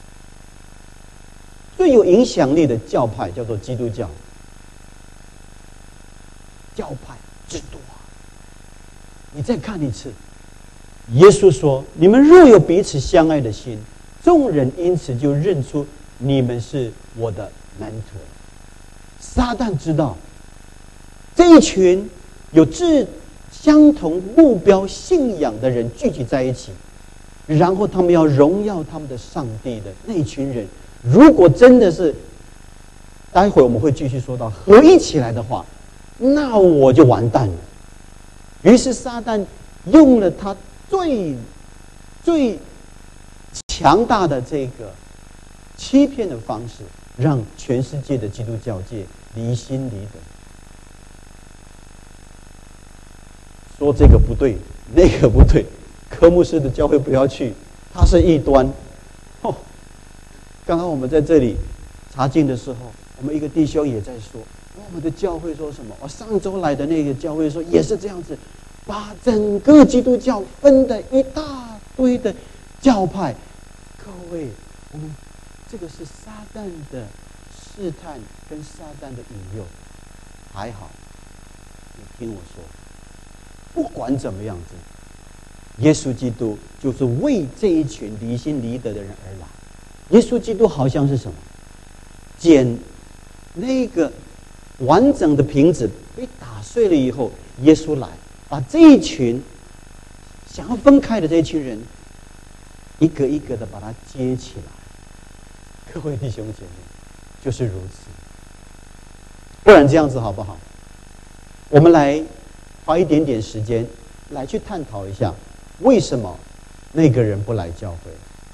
最有影响力的教派叫做基督教。教派之多啊！你再看一次，耶稣说：“你们若有彼此相爱的心，众人因此就认出你们是我的门徒。”撒旦知道这一群有志相同目标信仰的人聚集在一起，然后他们要荣耀他们的上帝的那一群人，如果真的是待会我们会继续说到合一起来的话，那我就完蛋了。于是撒旦用了他最最强大的这个欺骗的方式，让全世界的基督教界离心离德，说这个不对，那个不对，科目式的教会不要去，他是异端。哦，刚刚我们在这里查经的时候，我们一个弟兄也在说，我们的教会说什么？哦，上周来的那个教会说也是这样子，把整个基督教分的一大堆的教派。各位，我们这个是撒旦的试探跟撒旦的引诱。还好，你听我说，不管怎么样子，耶稣基督就是为这一群离心离德的人而来。耶稣基督好像是什么？捡那个完整的瓶子被打碎了以后，耶稣来把这一群想要分开的这一群人一个一个的把它接起来。各位弟兄姐妹，就是如此。不然这样子好不好？我们来花一点点时间来去探讨一下，为什么那个人不来教会，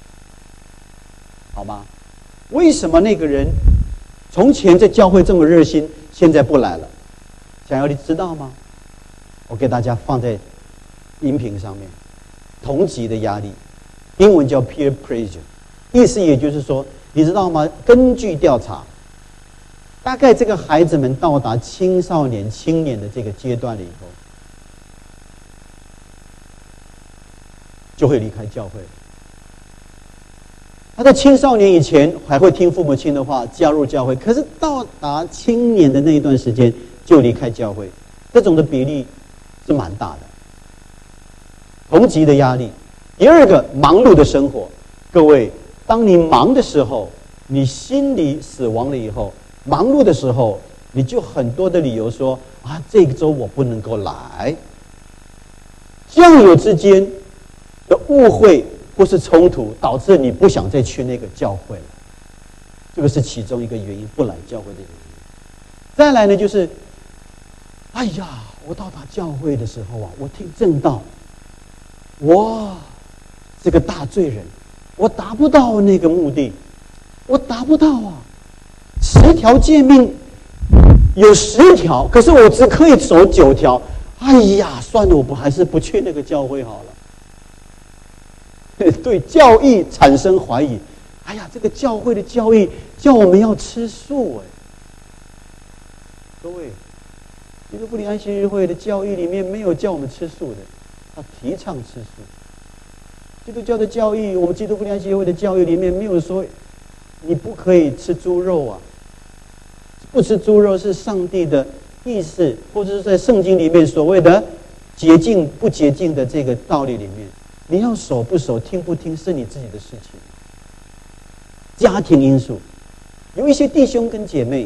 好吗？为什么那个人从前在教会这么热心，现在不来了？想要你知道吗？我给大家放在音频上面，同级的压力，英文叫 peer pressure， 意思也就是说，你知道吗？根据调查，大概这个孩子们到达青少年、青年的这个阶段了以后，就会离开教会。他在青少年以前还会听父母亲的话，加入教会，可是到达青年的那一段时间就离开教会，这种的比例是蛮大的。同级的压力。第二个，忙碌的生活。各位，当你忙的时候，你心里死亡了以后，忙碌的时候，你就很多的理由说啊，这个周我不能够来。教友之间的误会或是冲突，导致你不想再去那个教会了，这个是其中一个原因，不来教会的原因。再来呢，就是，哎呀， 我到达教会的时候啊，我听正道，哇，这个大罪人，我达不到那个目的，我达不到啊！十条诫命有十条，可是我只可以守九条。哎呀，算了，我不还是不去那个教会好了。对教义产生怀疑。哎呀，这个教会的教义叫我们要吃素哎。各位，基督复临安息日会的教义里面没有叫我们吃素的，他提倡吃素。基督教的教义，我们基督复临安息日会的教义里面没有说你不可以吃猪肉啊。不吃猪肉是上帝的意思，或者是在圣经里面所谓的洁净不洁净的这个道理里面，你要守不守、听不听是你自己的事情。家庭因素，有一些弟兄跟姐妹，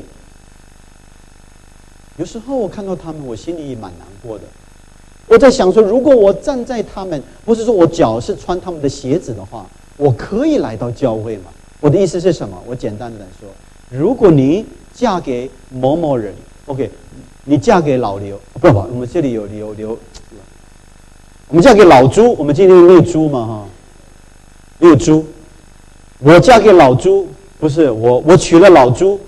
有时候我看到他们，我心里也蛮难过的。我在想说，如果我站在他们，或是说我脚是穿他们的鞋子的话，我可以来到教会吗？我的意思是什么？我简单的来说，如果你嫁给某某人 ，OK， 你嫁给老刘，不不，我们这里有刘刘，我们嫁给老朱，我们今天没有猪嘛哈，没有猪，我嫁给老朱，不是我，我娶了老朱，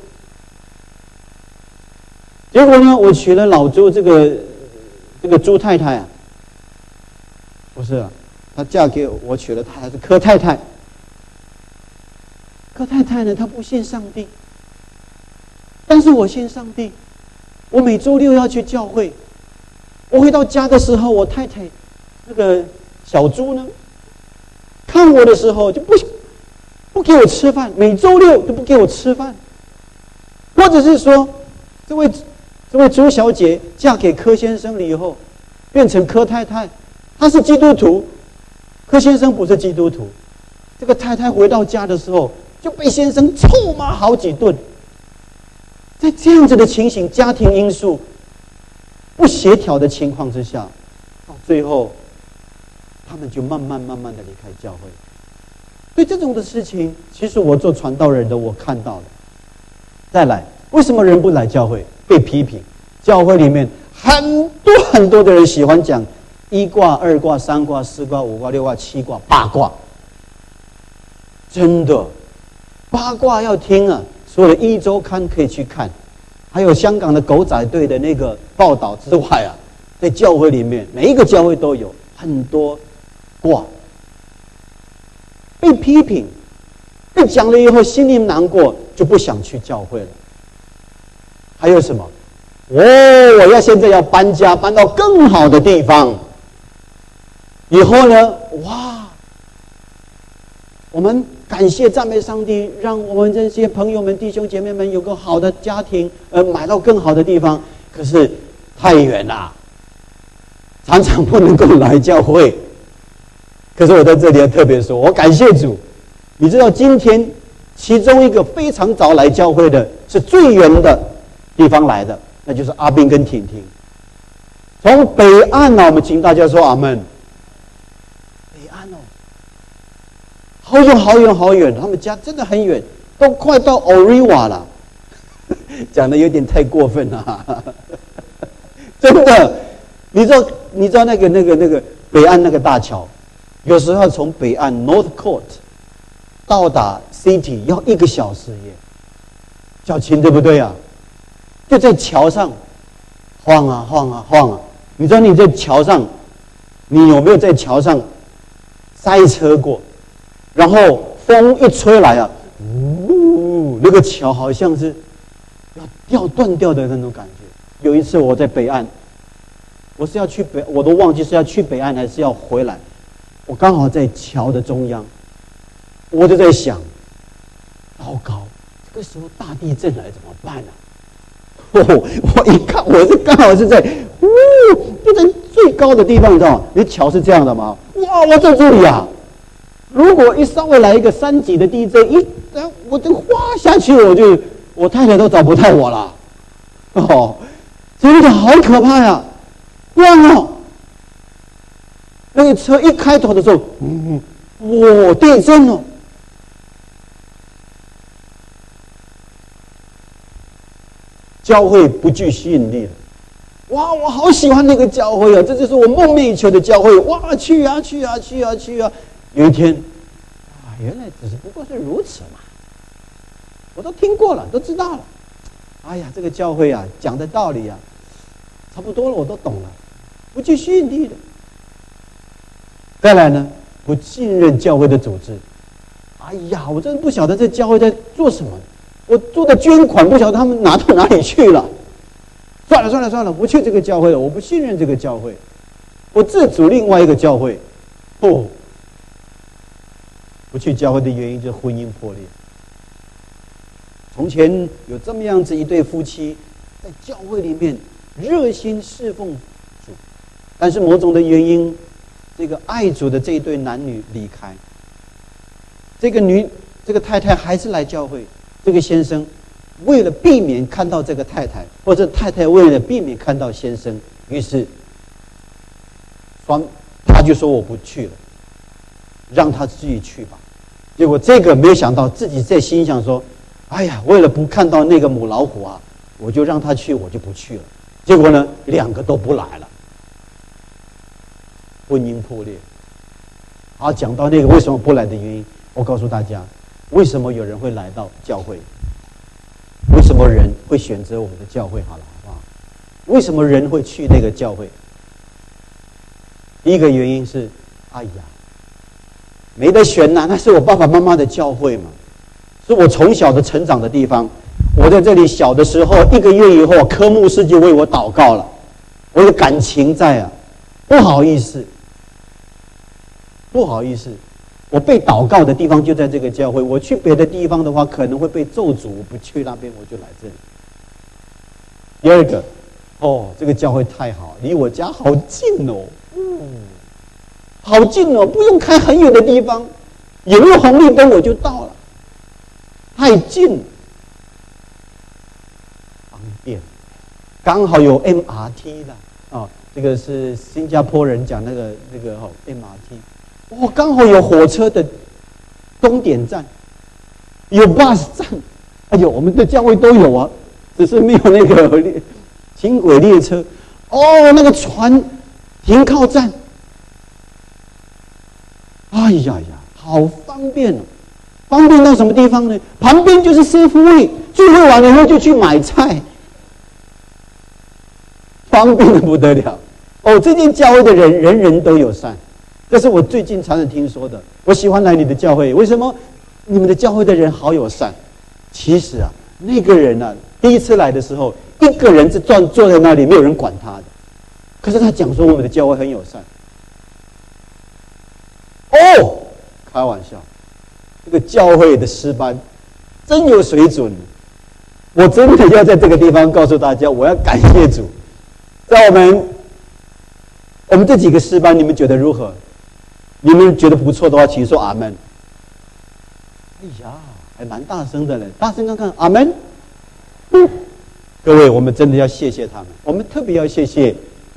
结果呢，我娶了老朱这个这个朱太太啊，不是、啊，她嫁给我娶了她是柯太太，柯太太呢，她不信上帝。但是我信上帝，我每周六要去教会。我回到家的时候，我太太那个小猪呢，看我的时候就不不给我吃饭，每周六都不给我吃饭。或者是说，这位这位朱小姐嫁给柯先生了以后，变成柯太太，她是基督徒，柯先生不是基督徒。这个太太回到家的时候，就被先生臭骂好几顿。在这样子的情形，家庭因素不协调的情况之下，到最后，他们就慢慢慢慢的离开教会。对这种的事情，其实我做传道人的，我看到了。再来，为什么人不来教会？被批评。教会里面很多很多的人喜欢讲一卦、二卦、三卦、四卦、五卦、六卦、七卦、八卦。真的，八卦要听啊！所有的一周刊可以去看，还有香港的狗仔队的那个报道之外啊，在教会里面，每一个教会都有很多卦。被批评，被讲了以后，心里难过，就不想去教会了。还有什么？哦，我要现在要搬家，搬到更好的地方。以后呢？哇！我们感谢赞美上帝，让我们这些朋友们、弟兄姐妹们有个好的家庭，呃，买到更好的地方。可是太远了，常常不能够来教会。可是我在这里要特别说，我感谢主。你知道，今天其中一个非常早来教会的，是最远的地方来的，那就是阿斌跟婷婷。从北岸呢、啊，我们请大家说阿门。北岸哦。好远好远好远，他们家真的很远，都快到 Oriwa 了，讲的有点太过分了，真的。你知道，你知道那个那个那个北岸那个大桥，有时候要从北岸 North Court 到达 City 要一个小时耶，小琴对不对啊？就在桥上晃啊晃啊晃啊，你知道你在桥上，你有没有在桥上塞车过？然后风一吹来啊，呜，那个桥好像是要要断掉的那种感觉。有一次我在北岸，我是要去北，我都忘记是要去北岸还是要回来。我刚好在桥的中央，我就在想，糟糕，这个时候大地震来怎么办啊？哦，我一看，我是刚好是在，呜，就在最高的地方，你知道吗？那桥是这样的吗？哇，我在这里啊！如果一稍微来一个三级的地震，一，我就滑下去，我就我太太都找不到我了。哦，真的好可怕呀！哇哦，那个车一开头的时候，嗯，哇，地震了。教会不具吸引力了， 哇，我好喜欢那个教会啊，这就是我梦寐以求的教会。哇，去啊去啊去啊去啊！有一天，啊，原来只是不过是如此嘛，我都听过了，都知道了。哎呀，这个教会啊，讲的道理啊，差不多了，我都懂了，不具吸引力的。再来呢，不信任教会的组织。哎呀，我真的不晓得这教会在做什么，我做的捐款不晓得他们拿到哪里去了。算了算了算了，不去这个教会了，我不信任这个教会，我自组另外一个教会。不，不去教会的原因就是婚姻破裂。从前有这么样子一对夫妻，在教会里面热心侍奉主，但是某种的原因，这个爱主的这一对男女离开，这个女这个太太还是来教会，这个先生为了避免看到这个太太，或者太太为了避免看到先生，于是双他就说我不去了，让他自己去吧。结果这个没有想到自己在心想说，哎呀，为了不看到那个母老虎啊，我就让他去，我就不去了。结果呢，两个都不来了，婚姻破裂。好，讲到那个为什么不来的原因，我告诉大家，为什么有人会来到教会？为什么人会选择我们的教会？好了，好不好？为什么人会去那个教会？第一个原因是，哎呀，没得选呐、啊，那是我爸爸妈妈的教会嘛，是我从小的成长的地方。我在这里小的时候，一个月以后，科牧师就为我祷告了，我有感情在啊，不好意思，不好意思。我被祷告的地方就在这个教会，我去别的地方的话可能会被咒诅，我不去那边，我就来这里。第二个，哦，这个教会太好，离我家好近哦，嗯，好近哦，不用开很远的地方，有没有红绿灯我就到了，太近，方便，刚好有 M R T 的啊，这个是新加坡人讲那个那个哦 M R T。哦，刚好有火车的终点站，有 bus 站，哎呦，我们的教会都有啊，只是没有那个列轻轨列车。哦，那个船停靠站，哎呀呀，好方便哦！方便到什么地方呢？旁边就是师傅位，聚会完了以后就去买菜，方便的不得了。哦，这间教会的人人人都友善。这是我最近常常听说的。我喜欢来你的教会，为什么？你们的教会的人好友善。其实啊，那个人啊，第一次来的时候，一个人是坐坐在那里，没有人管他的。可是他讲说我们的教会很友善。哦，开玩笑，这个教会的诗班真有水准。我真的要在这个地方告诉大家，我要感谢主，在我们我们这几个诗班，你们觉得如何？你们觉得不错的话，请说阿门。哎呀，还蛮大声的嘞，大声看看，阿门。嗯，各位，我们真的要谢谢他们，我们特别要谢谢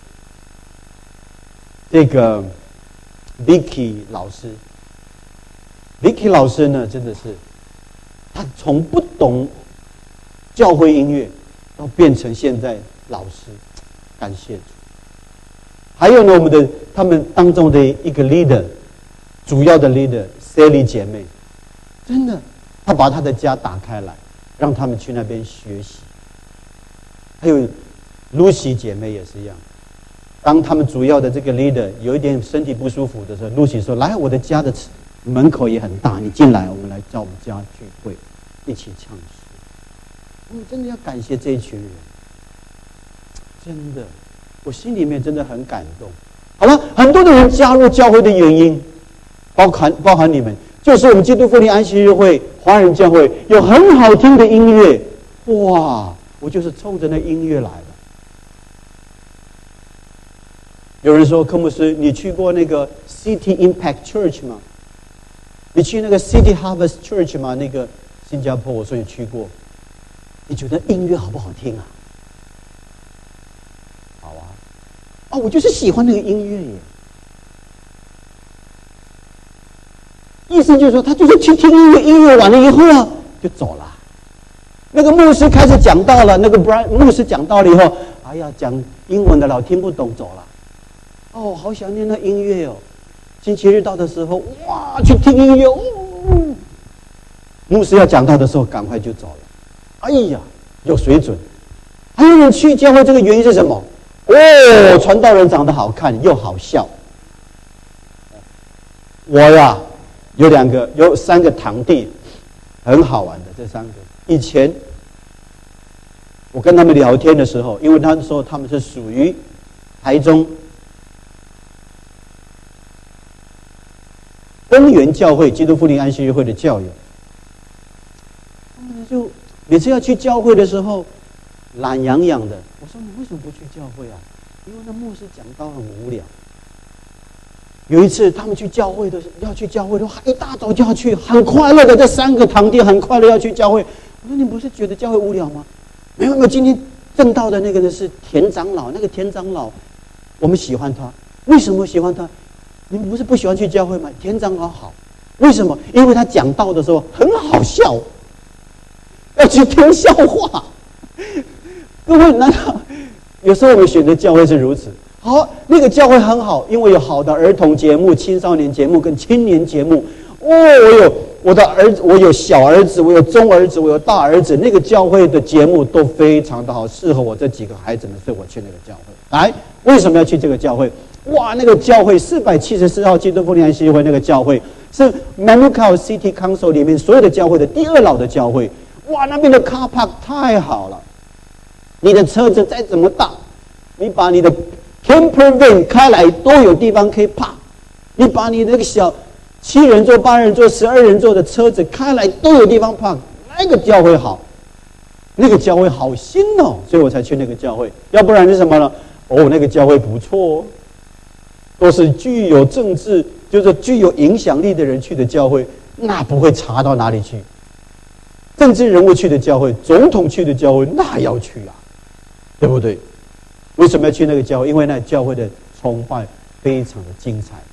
这个 Vicky 老师。Vicky 老师呢，真的是他从不懂教会音乐，到变成现在老师，感谢主。还有呢，我们的他们当中的一个 leader， 主要的 leader Sally 姐妹，真的，她把她的家打开来，让他们去那边学习。还有 Lucy 姐妹也是一样，当他们主要的这个 leader 有一点身体不舒服的时候 ，Lucy 说：“来，我的家的门口也很大，你进来，我们来到我们家聚会，一起唱诗。”我们真的要感谢这一群人，真的。我心里面真的很感动。好了，很多的人加入教会的原因，包含包含你们，就是我们基督复临安息日会华人教会有很好听的音乐，哇！我就是冲着那音乐来的。有人说，科牧师，你去过那个 City Impact Church 吗？你去那个 City Harvest Church 吗？那个新加坡，我说你去过。你觉得音乐好不好听啊？哦，我就是喜欢那个音乐耶。意思就是说，他就是去听音乐，音乐完了以后啊，就走了。那个牧师开始讲道了，那个 Brian 牧师讲道了以后，哎呀，讲英文的老听不懂，走了。哦，好想念那音乐哦。星期日到的时候，哇，去听音乐。哦，牧师要讲到的时候，赶快就走了。哎呀，有水准。还有人去教会，这个原因是什么？哦，传道人长得好看又好笑。我呀，有两个，有三个堂弟，很好玩的。这三个，以前我跟他们聊天的时候，因为那时候他们是属于台中丰原教会基督复临安息日会的教友，他们就每次要去教会的时候，懒洋洋的。我说：“你为什么不去教会啊？”因为那牧师讲道很无聊。有一次他们去教会的时候，要去教会的话，一大早就要去，很快乐的。这三个堂弟很快乐要去教会。我说：“你不是觉得教会无聊吗？”没有没有，今天正道的那个呢是田长老，那个田长老，我们喜欢他。为什么喜欢他？你们不是不喜欢去教会吗？田长老好，为什么？因为他讲道的时候很好笑，要去听笑话。各位，难道有时候我们选择教会是如此？好，那个教会很好，因为有好的儿童节目、青少年节目跟青年节目。哦，我有我的儿子，我有小儿子，我有中儿子，我有大儿子。那个教会的节目都非常的好，适合我这几个孩子们，所以我去那个教会。来，为什么要去这个教会？哇，那个教会四百七十四号基督复临安息日会，那个教会是 Manukau City Council 里面所有的教会的第二老的教会。哇，那边的 car park 太好了，你的车子再怎么大，你把你的 camper van 开来都有地方可以park。你把你那个小七人座、八人座、十二人座的车子开来都有地方park。那个教会好，那个教会好新哦，所以我才去那个教会。要不然是什么呢？哦，那个教会不错哦，都是具有政治，就是具有影响力的人去的教会，那不会差到哪里去。政治人物去的教会，总统去的教会，那要去啊，对不对？为什么要去那个教会？因为那教会的崇拜非常的精彩。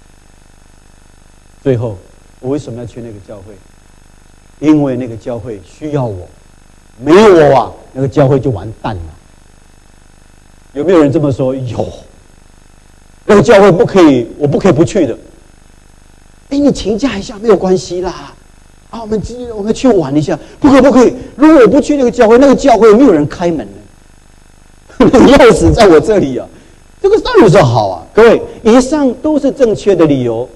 最后，我为什么要去那个教会？因为那个教会需要我，没有我啊，那个教会就完蛋了。有没有人这么说？有。那个教会不可以，我不可以不去的。哎，你请假一下没有关系啦。啊，我们今天我们去玩一下，不可以不可以。如果我不去那个教会，那个教会没有人开门呢，钥匙在我这里啊。这个当然是好啊，各位，以上都是正确的理由，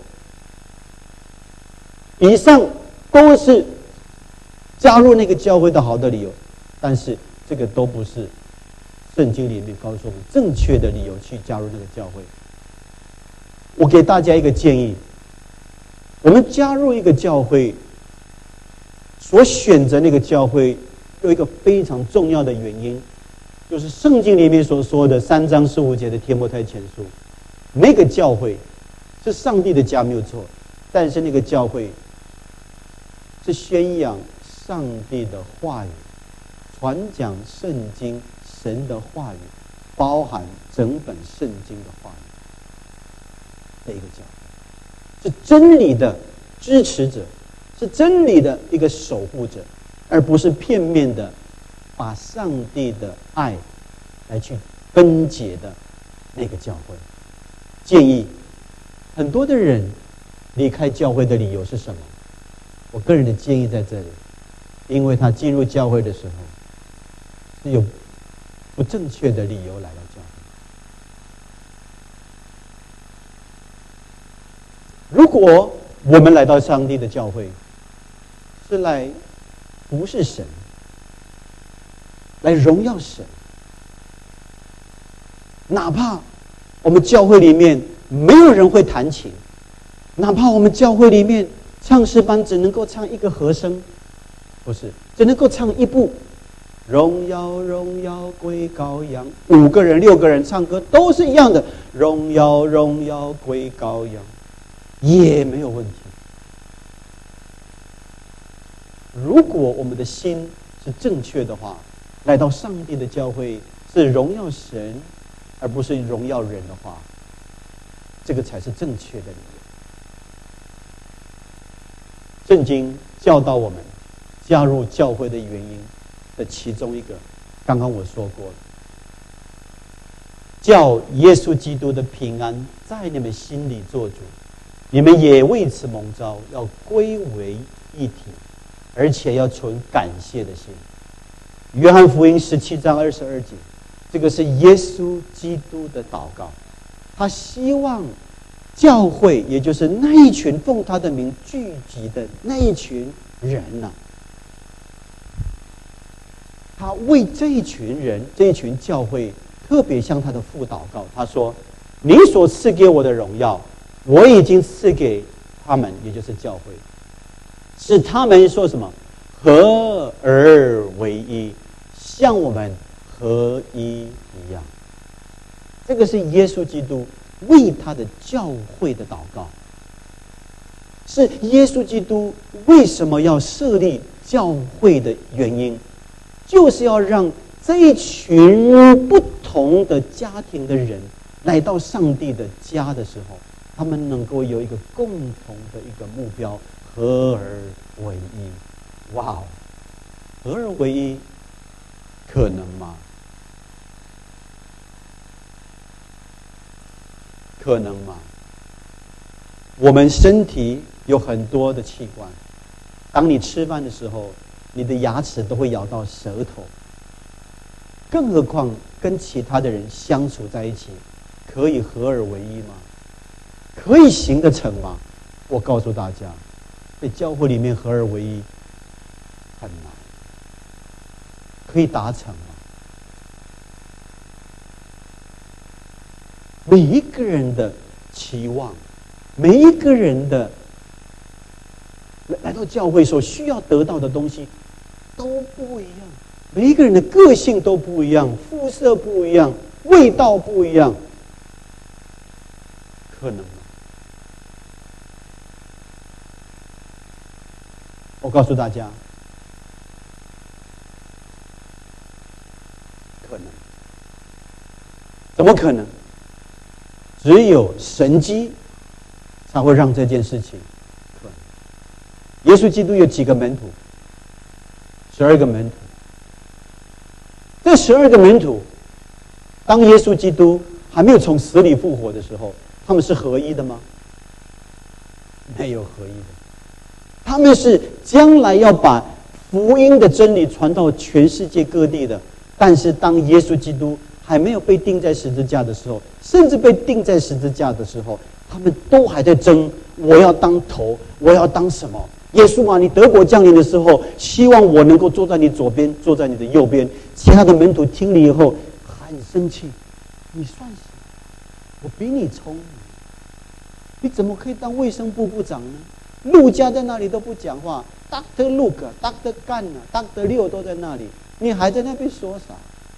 以上都是加入那个教会的好的理由，但是这个都不是圣经里面告诉我们正确的理由去加入那个教会。我给大家一个建议，我们加入一个教会，所选择那个教会有一个非常重要的原因，就是圣经里面所说的三章十五节的提摩太前书，那个教会是上帝的家没有错，但是那个教会是宣扬上帝的话语，传讲圣经神的话语，包含整本圣经的话语的一个教会，是真理的支持者，是真理的一个守护者，而不是片面的把上帝的爱来去分解的那个教会。建议很多的人离开教会的理由是什么？我个人的建议在这里，因为他进入教会的时候是有不正确的理由来到教会。如果我们来到上帝的教会是来服侍神，来荣耀神，哪怕我们教会里面没有人会弹琴，哪怕我们教会里面唱诗班只能够唱一个和声，不是，只能够唱一部荣耀荣耀归羔羊，五个人六个人唱歌都是一样的，荣耀荣耀归羔羊也没有问题。如果我们的心是正确的话，来到上帝的教会是荣耀神而不是荣耀人的话，这个才是正确的理由。圣经教导我们加入教会的原因的其中一个，刚刚我说过了， 叫耶稣基督的平安在你们心里做主，你们也为此蒙召，要归为一体，而且要存感谢的心。约翰福音十七章二十二节，这个是耶稣基督的祷告，他希望教会，也就是那一群奉他的名聚集的那一群人呐、啊，他为这一群人、这一群教会特别向他的父祷告。他说：“你所赐给我的荣耀，我已经赐给他们，也就是教会，使他们说什么？合而为一，像我们合一一样。”这个是耶稣基督为他的教会的祷告，是耶稣基督为什么要设立教会的原因，就是要让这一群不同的家庭的人来到上帝的家的时候，他们能够有一个共同的一个目标，合而为一。哇哦，合而为一，可能吗？可能吗？我们身体有很多的器官，当你吃饭的时候，你的牙齿都会咬到舌头，更何况跟其他的人相处在一起，可以合而为一吗？可以行得成吗？我告诉大家，在教会里面合而为一很难，可以达成吗？每一个人的期望，每一个人的来到教会所需要得到的东西都不一样，每一个人的个性都不一样，肤色不一样，味道不一样，可能吗？我告诉大家，可能。怎么可能？只有神迹才会让这件事情可能。耶稣基督有几个门徒？十二个门徒。这十二个门徒，当耶稣基督还没有从死里复活的时候，他们是合一的吗？没有合一的。他们是将来要把福音的真理传到全世界各地的，但是当耶稣基督还没有被钉在十字架的时候，甚至被钉在十字架的时候，他们都还在争，我要当头，我要当什么？耶稣啊，你得国降临的时候，希望我能够坐在你左边，坐在你的右边。其他的门徒听了以后很生气，你算什么？我比你聪明，你怎么可以当卫生部部长呢？陆家在那里都不讲话 ，Doctor Luke、Doctor Gan、Doctor Liu 都在那里，你还在那边说啥？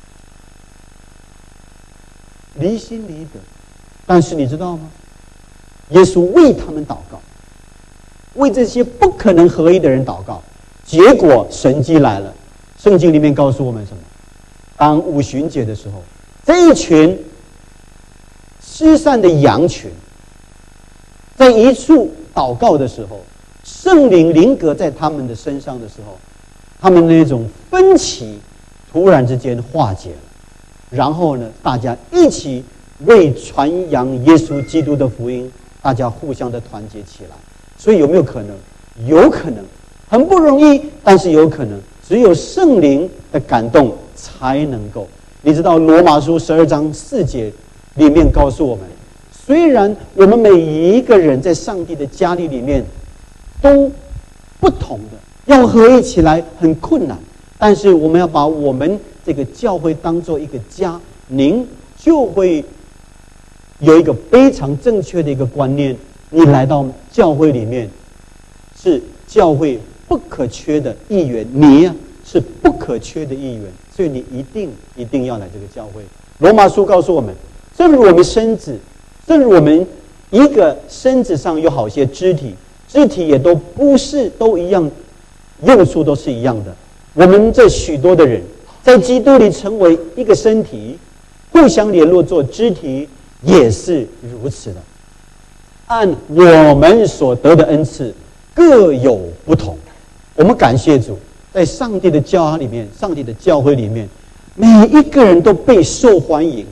离心离德。但是你知道吗？耶稣为他们祷告，为这些不可能合一的人祷告，结果神迹来了。圣经里面告诉我们什么？当五旬节的时候，这一群失散的羊群在一处祷告的时候，圣灵临格在他们的身上的时候，他们那种分歧突然之间化解了。然后呢，大家一起为传扬耶稣基督的福音，大家互相的团结起来。所以有没有可能？有可能，很不容易，但是有可能。只有圣灵的感动才能够。你知道罗马书十二章四节里面告诉我们，虽然我们每一个人在上帝的家里里面都不同的，要合一起来很困难，但是我们要把我们这个教会当做一个家，您就会有一个非常正确的一个观念。你来到教会里面，是教会不可缺的一员，你呀、啊、是不可缺的一员，所以你一定一定要来这个教会。罗马书告诉我们，正如我们身子，正如我们一个身子上有好些肢体，肢体也都不是都一样，用处都是一样的。我们这许多的人在基督里成为一个身体，互相联络做肢体，也是如此的。按我们所得的恩赐各有不同。我们感谢主，在上帝的教里面，上帝的教会里面，每一个人都被受欢迎，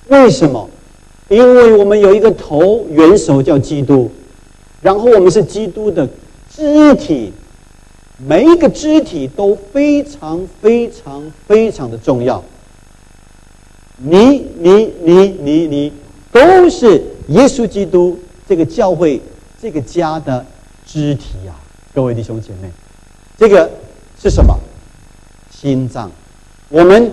为什么？因为我们有一个头元首叫基督，然后我们是基督的肢体，每一个肢体都非常非常非常的重要。你你你你你都是耶稣基督这个教会这个家的肢体啊！各位弟兄姐妹，这个是什么？心脏。我们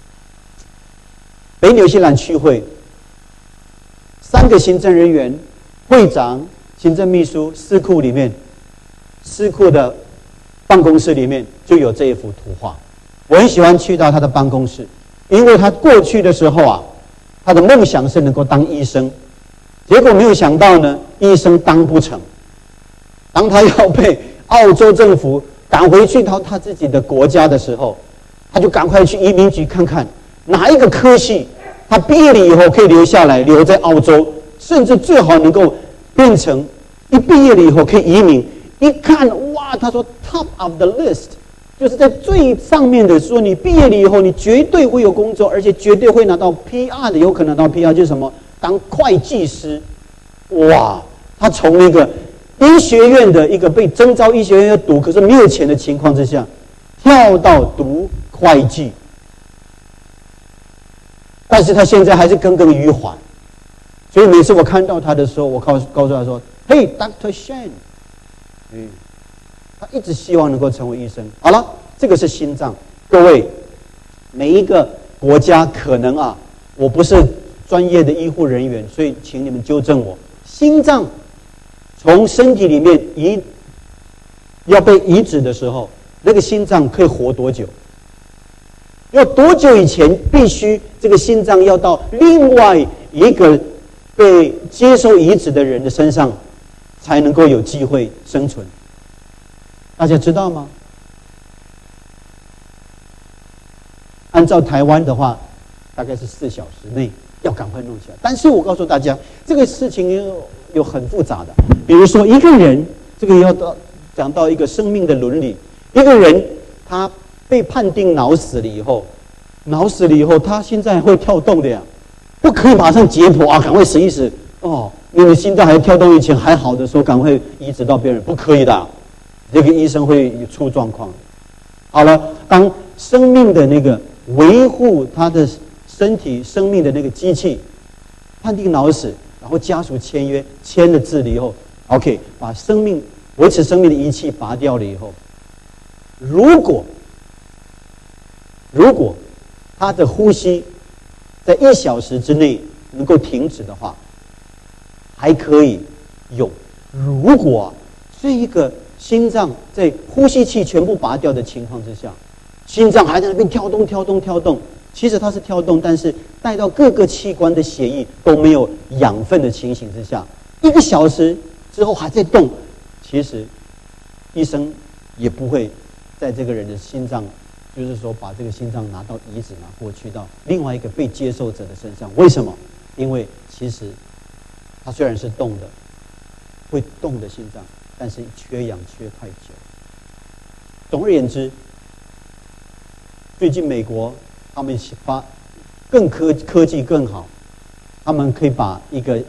北纽西兰区会三个行政人员，会长、行政秘书、司库里面，司库的办公室里面就有这一幅图画。我很喜欢去到他的办公室，因为他过去的时候啊，他的梦想是能够当医生，结果没有想到呢，医生当不成。当他要被澳洲政府赶回去到他自己的国家的时候，他就赶快去移民局看看哪一个科系他毕业了以后可以留下来，留在澳洲，甚至最好能够变成一毕业了以后可以移民。一看，哇，他说 top of the list， 就是在最上面的说，你毕业了以后你绝对会有工作，而且绝对会拿到 P R 的，有可能拿到 P R 就是什么当会计师。哇，他从那个医学院的一个被征召医学院要读，可是没有钱的情况之下，跳到读会计。但是他现在还是耿耿于怀，所以每次我看到他的时候，我告告诉他说 ：“Hey, Doctor Shen。”嗯，他一直希望能够成为医生。好了，这个是心脏。各位，每一个国家可能啊，我不是专业的医护人员，所以请你们纠正我。心脏从身体里面移要被移植的时候，那个心脏可以活多久？要多久以前必须这个心脏要到另外一个被接受移植的人的身上，才能够有机会生存？大家知道吗？按照台湾的话，大概是四小时内要赶快弄起来。但是我告诉大家，这个事情有有很复杂的。比如说一个人，这个要到讲到一个生命的伦理，一个人他被判定脑死了以后，脑死了以后，他现在会跳动的呀，不可以马上解剖啊，赶快死一死哦。你的心脏还跳动以前还好的时候，赶快移植到别人，不可以的，这个医生会出状况。好了，当生命的那个维护他的身体生命的那个机器判定脑死，然后家属签约签了字了以后 ，OK， 把生命维持生命的仪器拔掉了以后，如果如果他的呼吸在一小时之内能够停止的话，还可以用。如果这一个心脏在呼吸器全部拔掉的情况之下，心脏还在那边跳动跳动跳动，其实它是跳动，但是带到各个器官的血液都没有养分的情形之下，一个小时之后还在动，其实医生也不会在这个人的心脏，就是说把这个心脏拿到移植拿过去到另外一个被接受者的身上。为什么？因为其实它虽然是动的，会动的心脏，但是缺氧缺太久。总而言之，最近美国他们发更科科技更好，他们可以把一个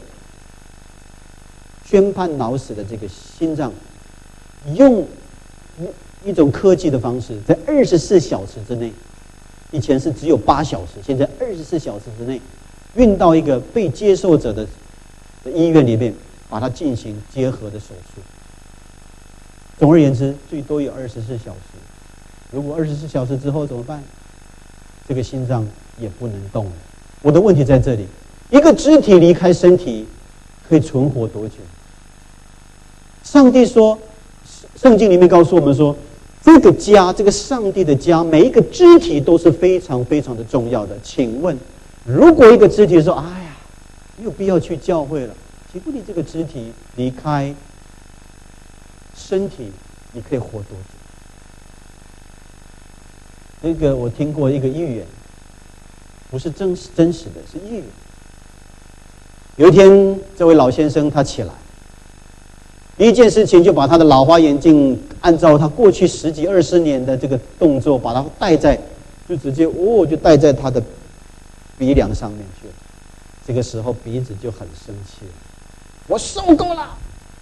宣判脑死的这个心脏，用一种科技的方式，在二十四小时之内，以前是只有八小时，现在二十四小时之内，运到一个被接受者的的医院里面，把它进行结合的手术。总而言之，最多有二十四小时。如果二十四小时之后怎么办？这个心脏也不能动了。我的问题在这里：一个肢体离开身体，可以存活多久？上帝说，圣经里面告诉我们说，这个家，这个上帝的家，每一个肢体都是非常非常的重要的。请问，如果一个肢体说：“哎呀，没有必要去教会了。”请问你这个肢体离开身体，你可以活多久？那个我听过一个预言，不是真真实的，是预言。有一天，这位老先生他起来，第一件事情就把他的老花眼镜按照他过去十几二十年的这个动作，把它戴在，就直接哦，就戴在他的鼻梁上面去了。 这个时候鼻子就很生气了，我受够了。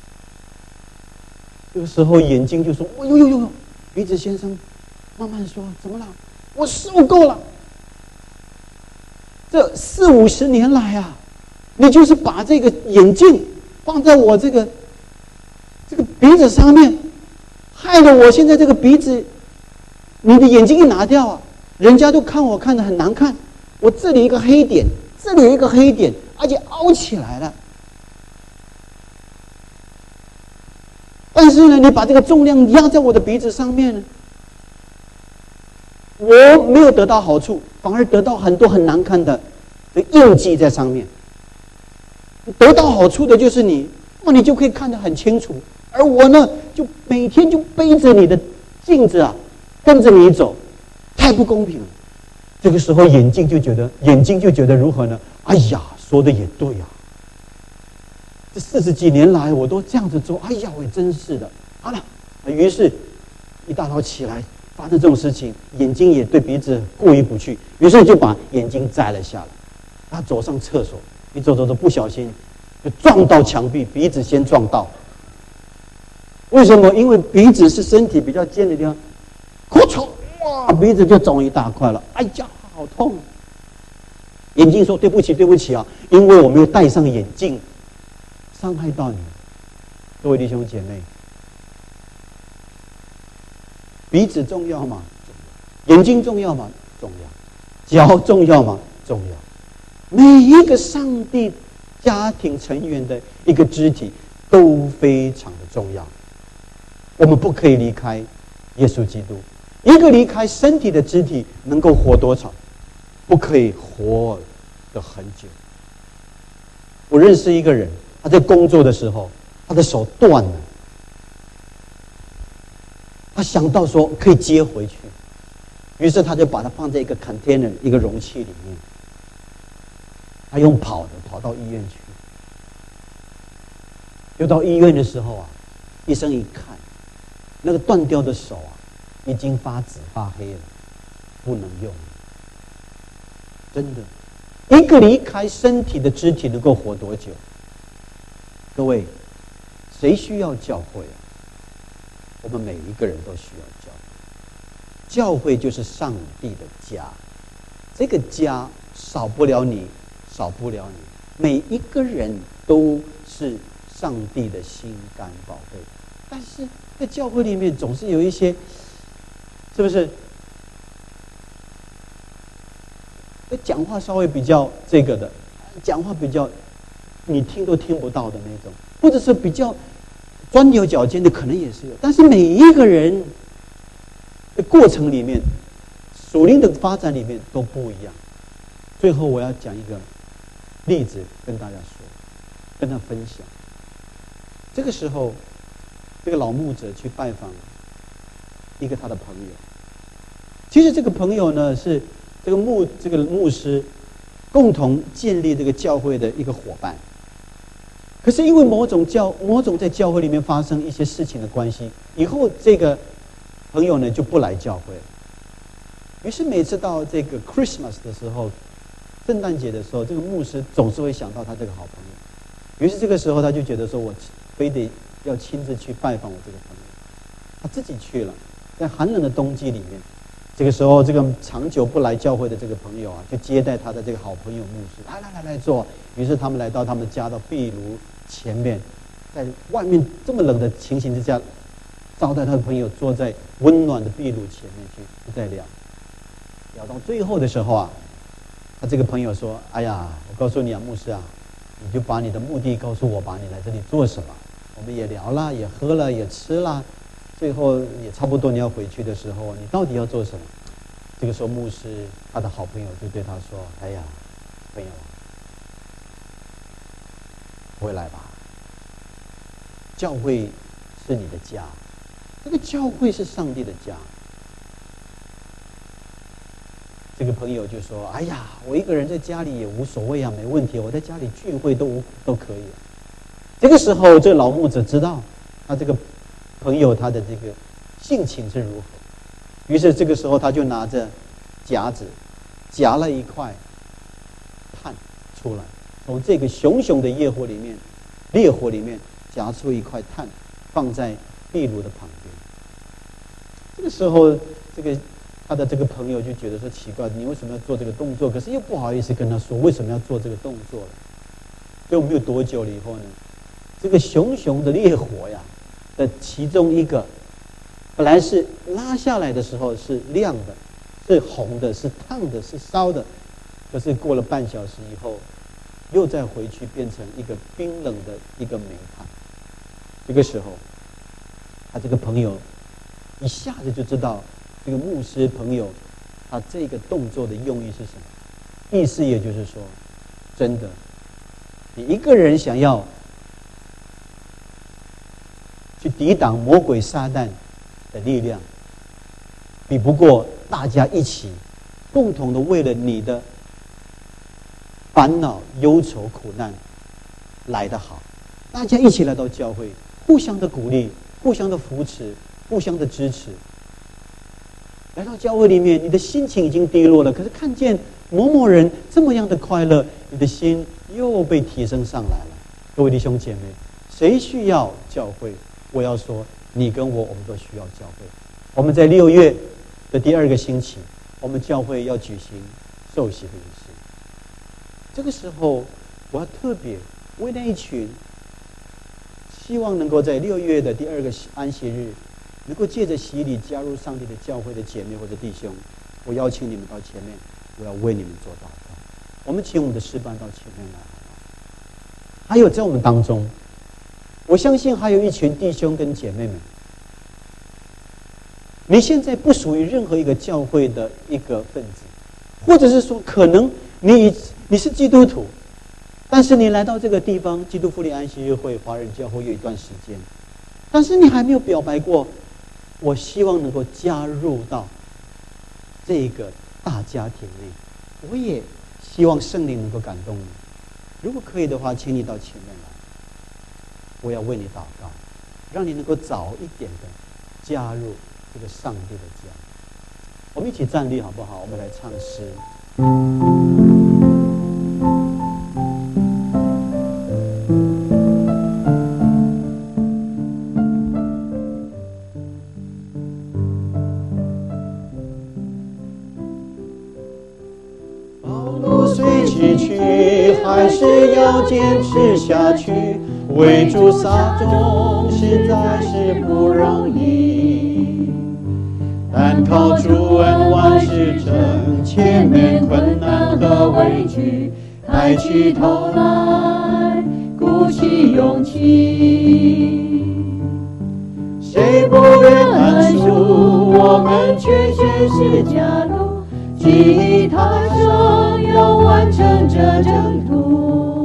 这个时候眼睛就说：“哦呦呦呦！”鼻子先生慢慢说：“怎么了？我受够了。这四五十年来啊，你就是把这个眼镜放在我这个这个鼻子上面，害得我现在这个鼻子，你的眼睛一拿掉啊，人家都看我看得很难看。我这里一个黑点，这里有一个黑点，而且凹起来了。但是呢，你把这个重量压在我的鼻子上面呢，我没有得到好处，反而得到很多很难看的的印记在上面。得到好处的就是你，那你就可以看得很清楚。而我呢，就每天就背着你的镜子啊，跟着你走，太不公平了。这个时候眼睛就觉得，眼睛就觉得如何呢？哎呀，说的也对呀、啊。这四十几年来，我都这样子做，哎呀，我也真是的。好了，于是，一大早起来发生这种事情，眼睛也对鼻子过意不去，于是就把眼睛摘了下来。他走上厕所，一走走走，不小心就撞到墙壁，鼻子先撞到。为什么？因为鼻子是身体比较尖的地方，哭嚓，哇，鼻子就肿一大块了。哎呀，好痛！眼睛说：“对不起，对不起啊，因为我没有戴上眼镜。”伤害到你，各位弟兄姐妹，鼻子重要吗？重要。眼睛重要吗？重要。脚重要吗？重要。每一个上帝家庭成员的一个肢体都非常的重要，我们不可以离开耶稣基督。一个离开身体的肢体能够活多长？不可以活得很久。我认识一个人，他在工作的时候，他的手断了，他想到说可以接回去，于是他就把它放在一个 container 一个容器里面，他用跑的跑到医院去。就到医院的时候啊，医生一看，那个断掉的手啊，已经发紫发黑了，不能用。真的，一个离开身体的肢体能够活多久？各位，谁需要教会啊？我们每一个人都需要教会。教会就是上帝的家，这个家少不了你，少不了你，每一个人都是上帝的心肝宝贝。但是在教会里面总是有一些，是不是？讲话稍微比较这个的，讲话比较你听都听不到的那种，或者是比较钻牛角尖的，可能也是有。但是每一个人的过程里面，属灵的发展里面都不一样。最后我要讲一个例子跟大家说，跟他分享。这个时候，这个老牧者去拜访一个他的朋友。其实这个朋友呢，是这个牧这个牧师共同建立这个教会的一个伙伴。可是因为某种教某种在教会里面发生一些事情的关系，以后这个朋友呢就不来教会了。于是每次到这个 Christmas 的时候，圣诞节的时候，这个牧师总是会想到他这个好朋友。于是这个时候他就觉得说，我非得要亲自去拜访我这个朋友。他自己去了，在寒冷的冬季里面，这个时候这个长久不来教会的这个朋友啊，就接待他的这个好朋友牧师，来来来来坐。于是他们来到他们家的壁炉前面，在外面这么冷的情形之下，招待他的朋友坐在温暖的壁炉前面去在聊。聊到最后的时候啊，他这个朋友说：“哎呀，我告诉你啊，牧师啊，你就把你的目的告诉我吧，你来这里做什么？我们也聊了，也喝了，也吃了，最后也差不多你要回去的时候，你到底要做什么？”这个时候，牧师他的好朋友就对他说：“哎呀，朋友，回来吧，教会是你的家，这个教会是上帝的家。”这个朋友就说：“哎呀，我一个人在家里也无所谓啊，没问题，我在家里聚会都无都可以。”这个时候，这个老牧者知道他这个朋友他的这个性情是如何，于是这个时候他就拿着夹子夹了一块炭出来， 从这个熊熊的烈火里面，烈火里面夹出一块炭，放在壁炉的旁边。这个时候，这个他的这个朋友就觉得说奇怪，你为什么要做这个动作？可是又不好意思跟他说为什么要做这个动作了。就没有多久了以后呢，这个熊熊的烈火呀的其中一个，本来是拉下来的时候是亮的，是红的，是烫的，是烧的，可是过了半小时以后，又再回去变成一个冰冷的一个煤炭。这个时候，他这个朋友一下子就知道这个牧师朋友他这个动作的用意是什么。意思也就是说，真的，你一个人想要去抵挡魔鬼撒旦的力量，比不过大家一起共同的为了你的烦恼、忧愁、苦难来得好。大家一起来到教会，互相的鼓励，互相的扶持，互相的支持。来到教会里面，你的心情已经低落了，可是看见某某人这么样的快乐，你的心又被提升上来了。各位弟兄姐妹，谁需要教会？我要说，你跟我，我们都需要教会。我们在六月的第二个星期，我们教会要举行受洗的仪式。这个时候，我要特别为那一群希望能够在六月的第二个安息日，能够借着洗礼加入上帝的教会的姐妹或者弟兄，我邀请你们到前面，我要为你们做祷告。我们请我们的诗班到前面来。还有在我们当中，我相信还有一群弟兄跟姐妹们，你现在不属于任何一个教会的一个分子，或者是说可能你你是基督徒，但是你来到这个地方基督复临安息日会华人教会有一段时间，但是你还没有表白过我希望能够加入到这个大家庭内，我也希望圣灵能够感动你。如果可以的话，请你到前面来，我要为你祷告，让你能够早一点的加入这个上帝的家。我们一起站立好不好？我们来唱诗。还是要坚持下去，为主撒种实在是不容易。单靠主恩万事成，前面困难和委屈，抬起头来，鼓起勇气。谁不愿安舒？我们却全是假路，记他生要完成这征途。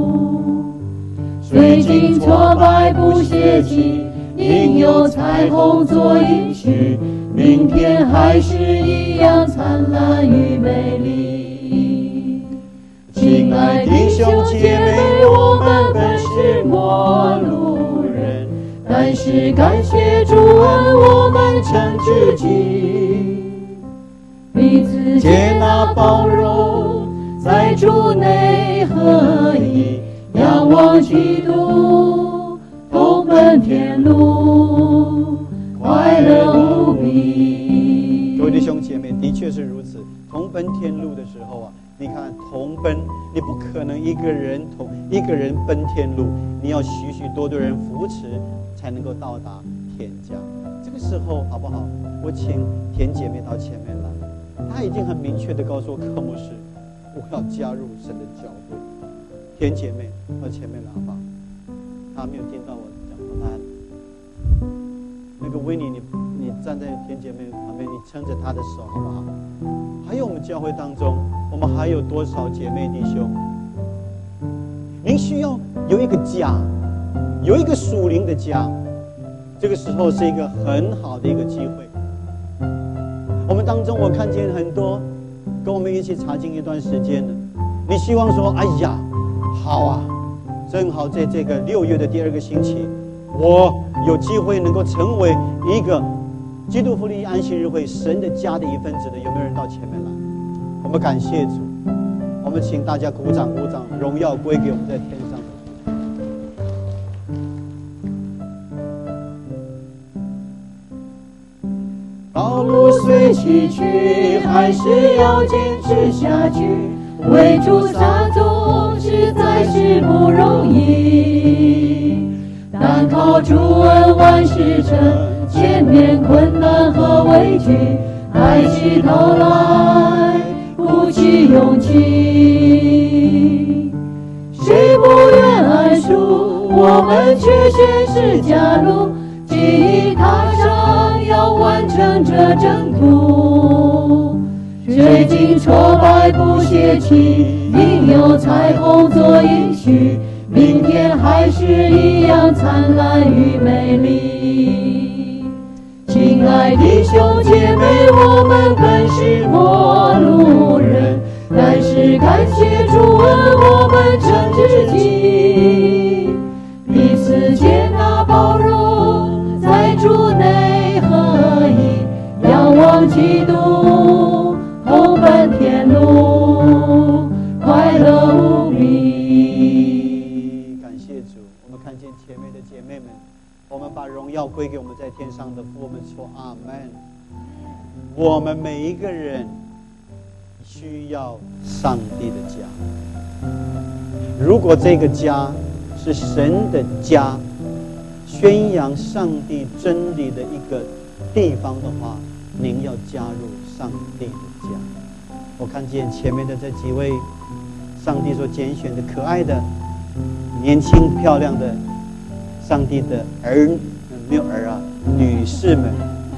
虽经挫败不泄气，应有彩虹做应许，明天还是一样灿烂与美丽。亲爱弟兄姐妹，我们本是陌路人，但是感谢主恩，我们曾知己，彼此接纳包容，在主内合一，仰望基督，同奔天路，快乐无比。各位弟兄姐妹，的确是如此。同奔天路的时候啊，你看同奔，你不可能一个人同一个人奔天路，你要许许多多人扶持，才能够到达天家。这个时候好不好？我请田姐妹到前面来。她已经很明确的告诉我，科牧师，我要加入神的教会。田姐妹到前面来好不好？她没有听到我讲话，她那个维尼，你你站在田姐妹旁边，你撑着她的手好不好？还有我们教会当中，我们还有多少姐妹弟兄？您需要有一个家，有一个属灵的家。这个时候是一个很好的一个机会。我们当中，我看见很多跟我们一起查经一段时间的，你希望说，哎呀，好啊，正好在这个六月的第二个星期，我有机会能够成为一个基督复临安息日会神的家的一份子的，有没有人到前面来？我们感谢主，我们们请大家鼓掌鼓掌，荣耀归给我们在天上的父。 道路虽崎岖，还是要坚持下去。为主撒种实在是不容易，单靠主恩万事成，前面困难和委屈，抬起头来鼓起勇气。谁不愿安舒，我们却选十架路，记忆踏上要完成这征途。最近挫败不泄气，应有彩虹做应许，明天还是一样灿烂与美丽。亲爱弟兄姐妹，我们本是陌路人，但是感谢主恩，我们真知己，彼此接纳包容，在主内合一，仰望基督，同奔天路，快乐无比。 感谢主，我们看见前面的姐妹们，我们把荣耀归给我们在天上的父，我们说阿们。我们每一个人需要上帝的家，如果这个家是神的家，宣扬上帝真理的一个地方的话，您要加入上帝的家。我看见前面的这几位上帝所拣选的可爱的年轻漂亮的上帝的儿，没有儿啊，女士们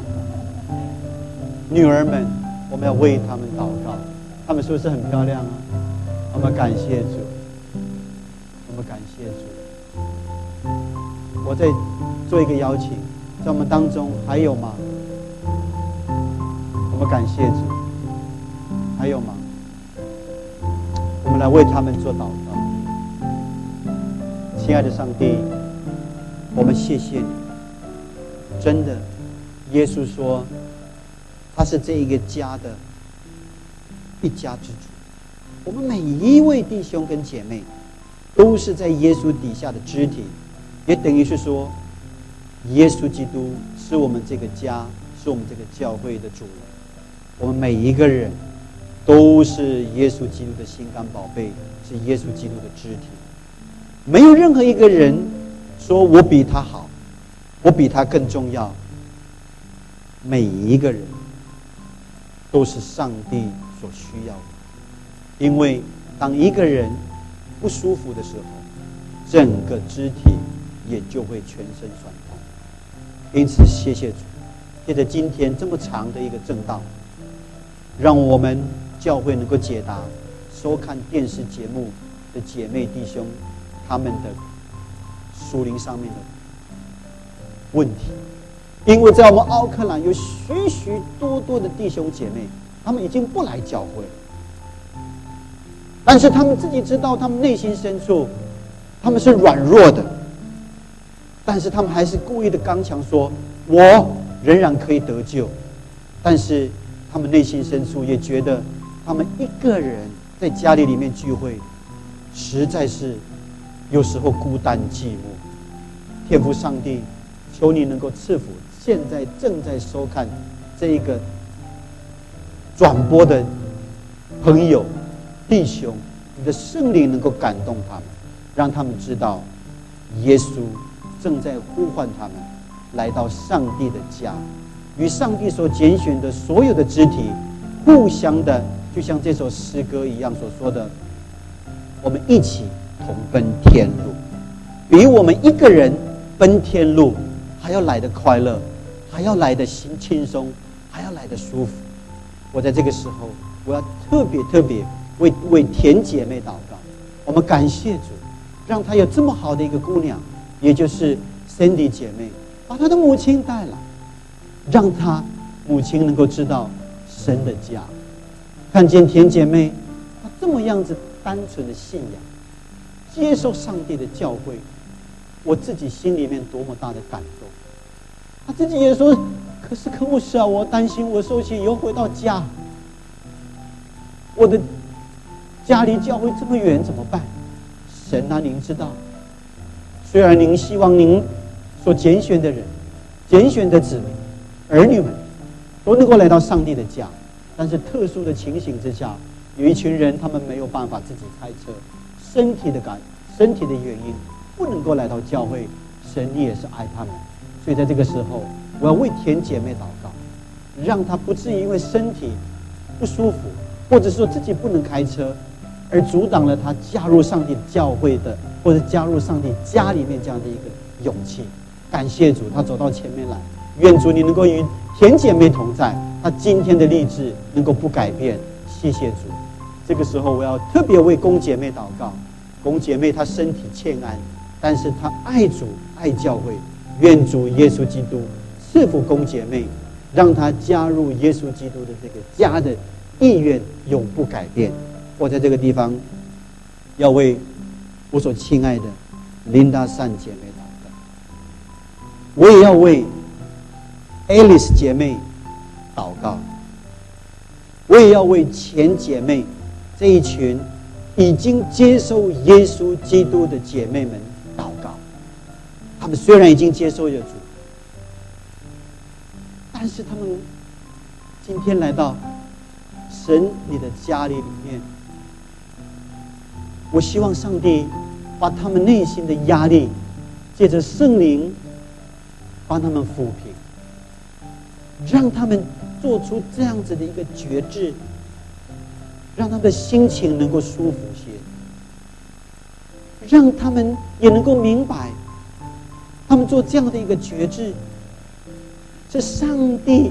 女儿们，我们要为他们祷告。他们是不是很漂亮啊？我们感谢主，我们感谢主。我再做一个邀请，在我们当中还有吗？我们感谢主，还有吗？我们来为他们做祷告。亲爱的上帝，我们谢谢你。真的，耶稣说他是这一个家的一家之主。我们每一位弟兄跟姐妹都是在耶稣底下的肢体，也等于是说耶稣基督是我们这个家，是我们这个教会的主人。我们每一个人都是耶稣基督的心肝宝贝，是耶稣基督的肢体。没有任何一个人说我比他好，我比他更重要。每一个人都是上帝所需要的，因为当一个人不舒服的时候，整个肢体也就会全身酸痛。因此谢谢主，借着今天这么长的一个正道，让我们教会能够解答收看电视节目的姐妹弟兄他们的属灵上面的问题。因为在我们奥克兰有许许多多的弟兄姐妹，他们已经不来教会了，但是他们自己知道，他们内心深处他们是软弱的，但是他们还是故意的刚强，说我仍然可以得救。但是他们内心深处也觉得，他们一个人在家里里面聚会，实在是有时候孤单寂寞。天父上帝，求你能够赐福现在正在收看这一个转播的朋友弟兄，你的圣灵能够感动他们，让他们知道耶稣正在呼唤他们来到上帝的家，与上帝所拣选的所有的肢体互相的，就像这首诗歌一样所说的，我们一起同奔天路，比我们一个人奔天路还要来的快乐，还要来的心轻松，还要来的舒服。我在这个时候，我要特别特别为为田姐妹祷告。我们感谢主，让她有这么好的一个姑娘，也就是 Cindy 姐妹，把她的母亲带来，让她母亲能够知道神的家。看见田姐妹她这么样子单纯的信仰，接受上帝的教诲，我自己心里面多么大的感动。她自己也说，可是可牧师啊，我担心我受洗以后回到家，我的家离教会这么远怎么办？神啊，您知道，虽然您希望您所拣选的人、拣选的子民、儿女们都能够来到上帝的家，但是特殊的情形之下，有一群人他们没有办法自己开车，身体的感、身体的原因不能够来到教会。神，你也是爱他们，所以在这个时候，我要为田姐妹祷告，让她不至于因为身体不舒服，或者说自己不能开车，而阻挡了她加入上帝教会的，或者加入上帝家里面这样的一个勇气。感谢主，她走到前面来，愿主你能够与田姐妹同在，她今天的励志能够不改变。谢谢主。这个时候，我要特别为龚姐妹祷告。龚姐妹她身体欠安，但是她爱主爱教会，愿主耶稣基督赐福龚姐妹，让她加入耶稣基督的这个家的意愿永不改变。我在这个地方要为我所亲爱的琳达善姐妹祷告，我也要为 Alice 姐妹祷告，我也要为前姐妹这一群已经接受耶稣基督的姐妹们祷告。他们虽然已经接受了主，但是他们今天来到神你的家里里面，我希望上帝把他们内心的压力借着圣灵帮他们抚平，让他们做出这样子的一个决志，让他们的心情能够舒服些，让他们也能够明白，他们做这样的一个决志是上帝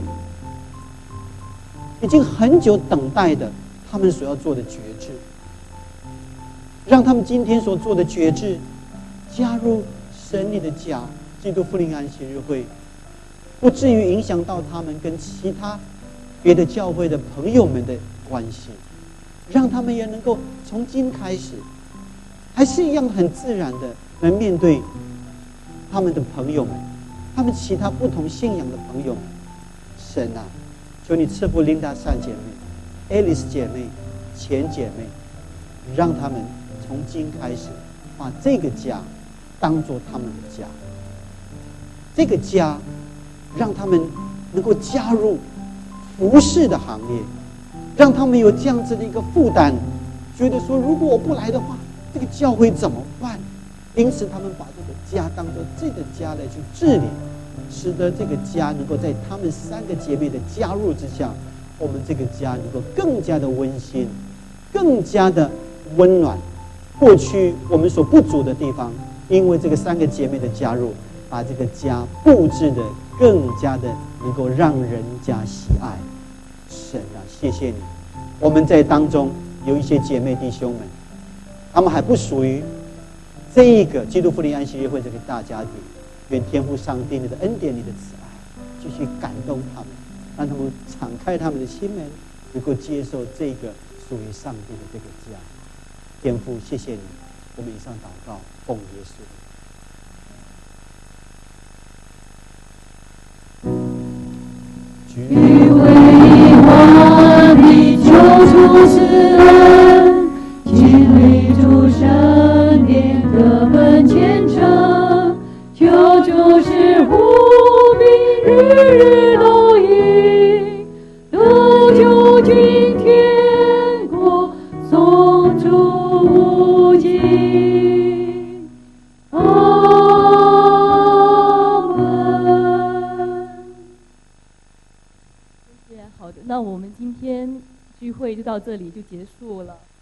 已经很久等待的，他们所要做的决志，让他们今天所做的决志加入神你的家基督复临安息日会，不至于影响到他们跟其他别的教会的朋友们的关系，让他们也能够从今开始还是一样很自然的来面对他们的朋友们，他们其他不同信仰的朋友们。神啊，求你赐福琳达善姐妹、Alice 姐妹、前姐妹，让他们从今开始把这个家当作他们的家，这个家让他们能够加入服侍的行列，让他们有这样子的一个负担，觉得说如果我不来的话，这个教会怎么办？因此他们把这个家当作这个家来去治理，使得这个家能够在他们三个姐妹的加入之下，我们这个家能够更加的温馨，更加的温暖。过去我们所不足的地方，因为这个三个姐妹的加入，把这个家布置的更加的能够让人家喜爱。神啊，谢谢你！我们在当中有一些姐妹弟兄们，他们还不属于这一个基督复临安息日会这个大家庭。愿天父上帝你的恩典、你的慈爱继续感动他们，让他们敞开他们的心门，能够接受这个属于上帝的这个家。天父，谢谢你！我们以上祷告，奉耶稣。 举为我的救主之恩，经历主圣殿的门前程，救主是无比日日都应，得救今天国颂主无尽。阿门。 好的，那我们今天聚会就到这里就结束了。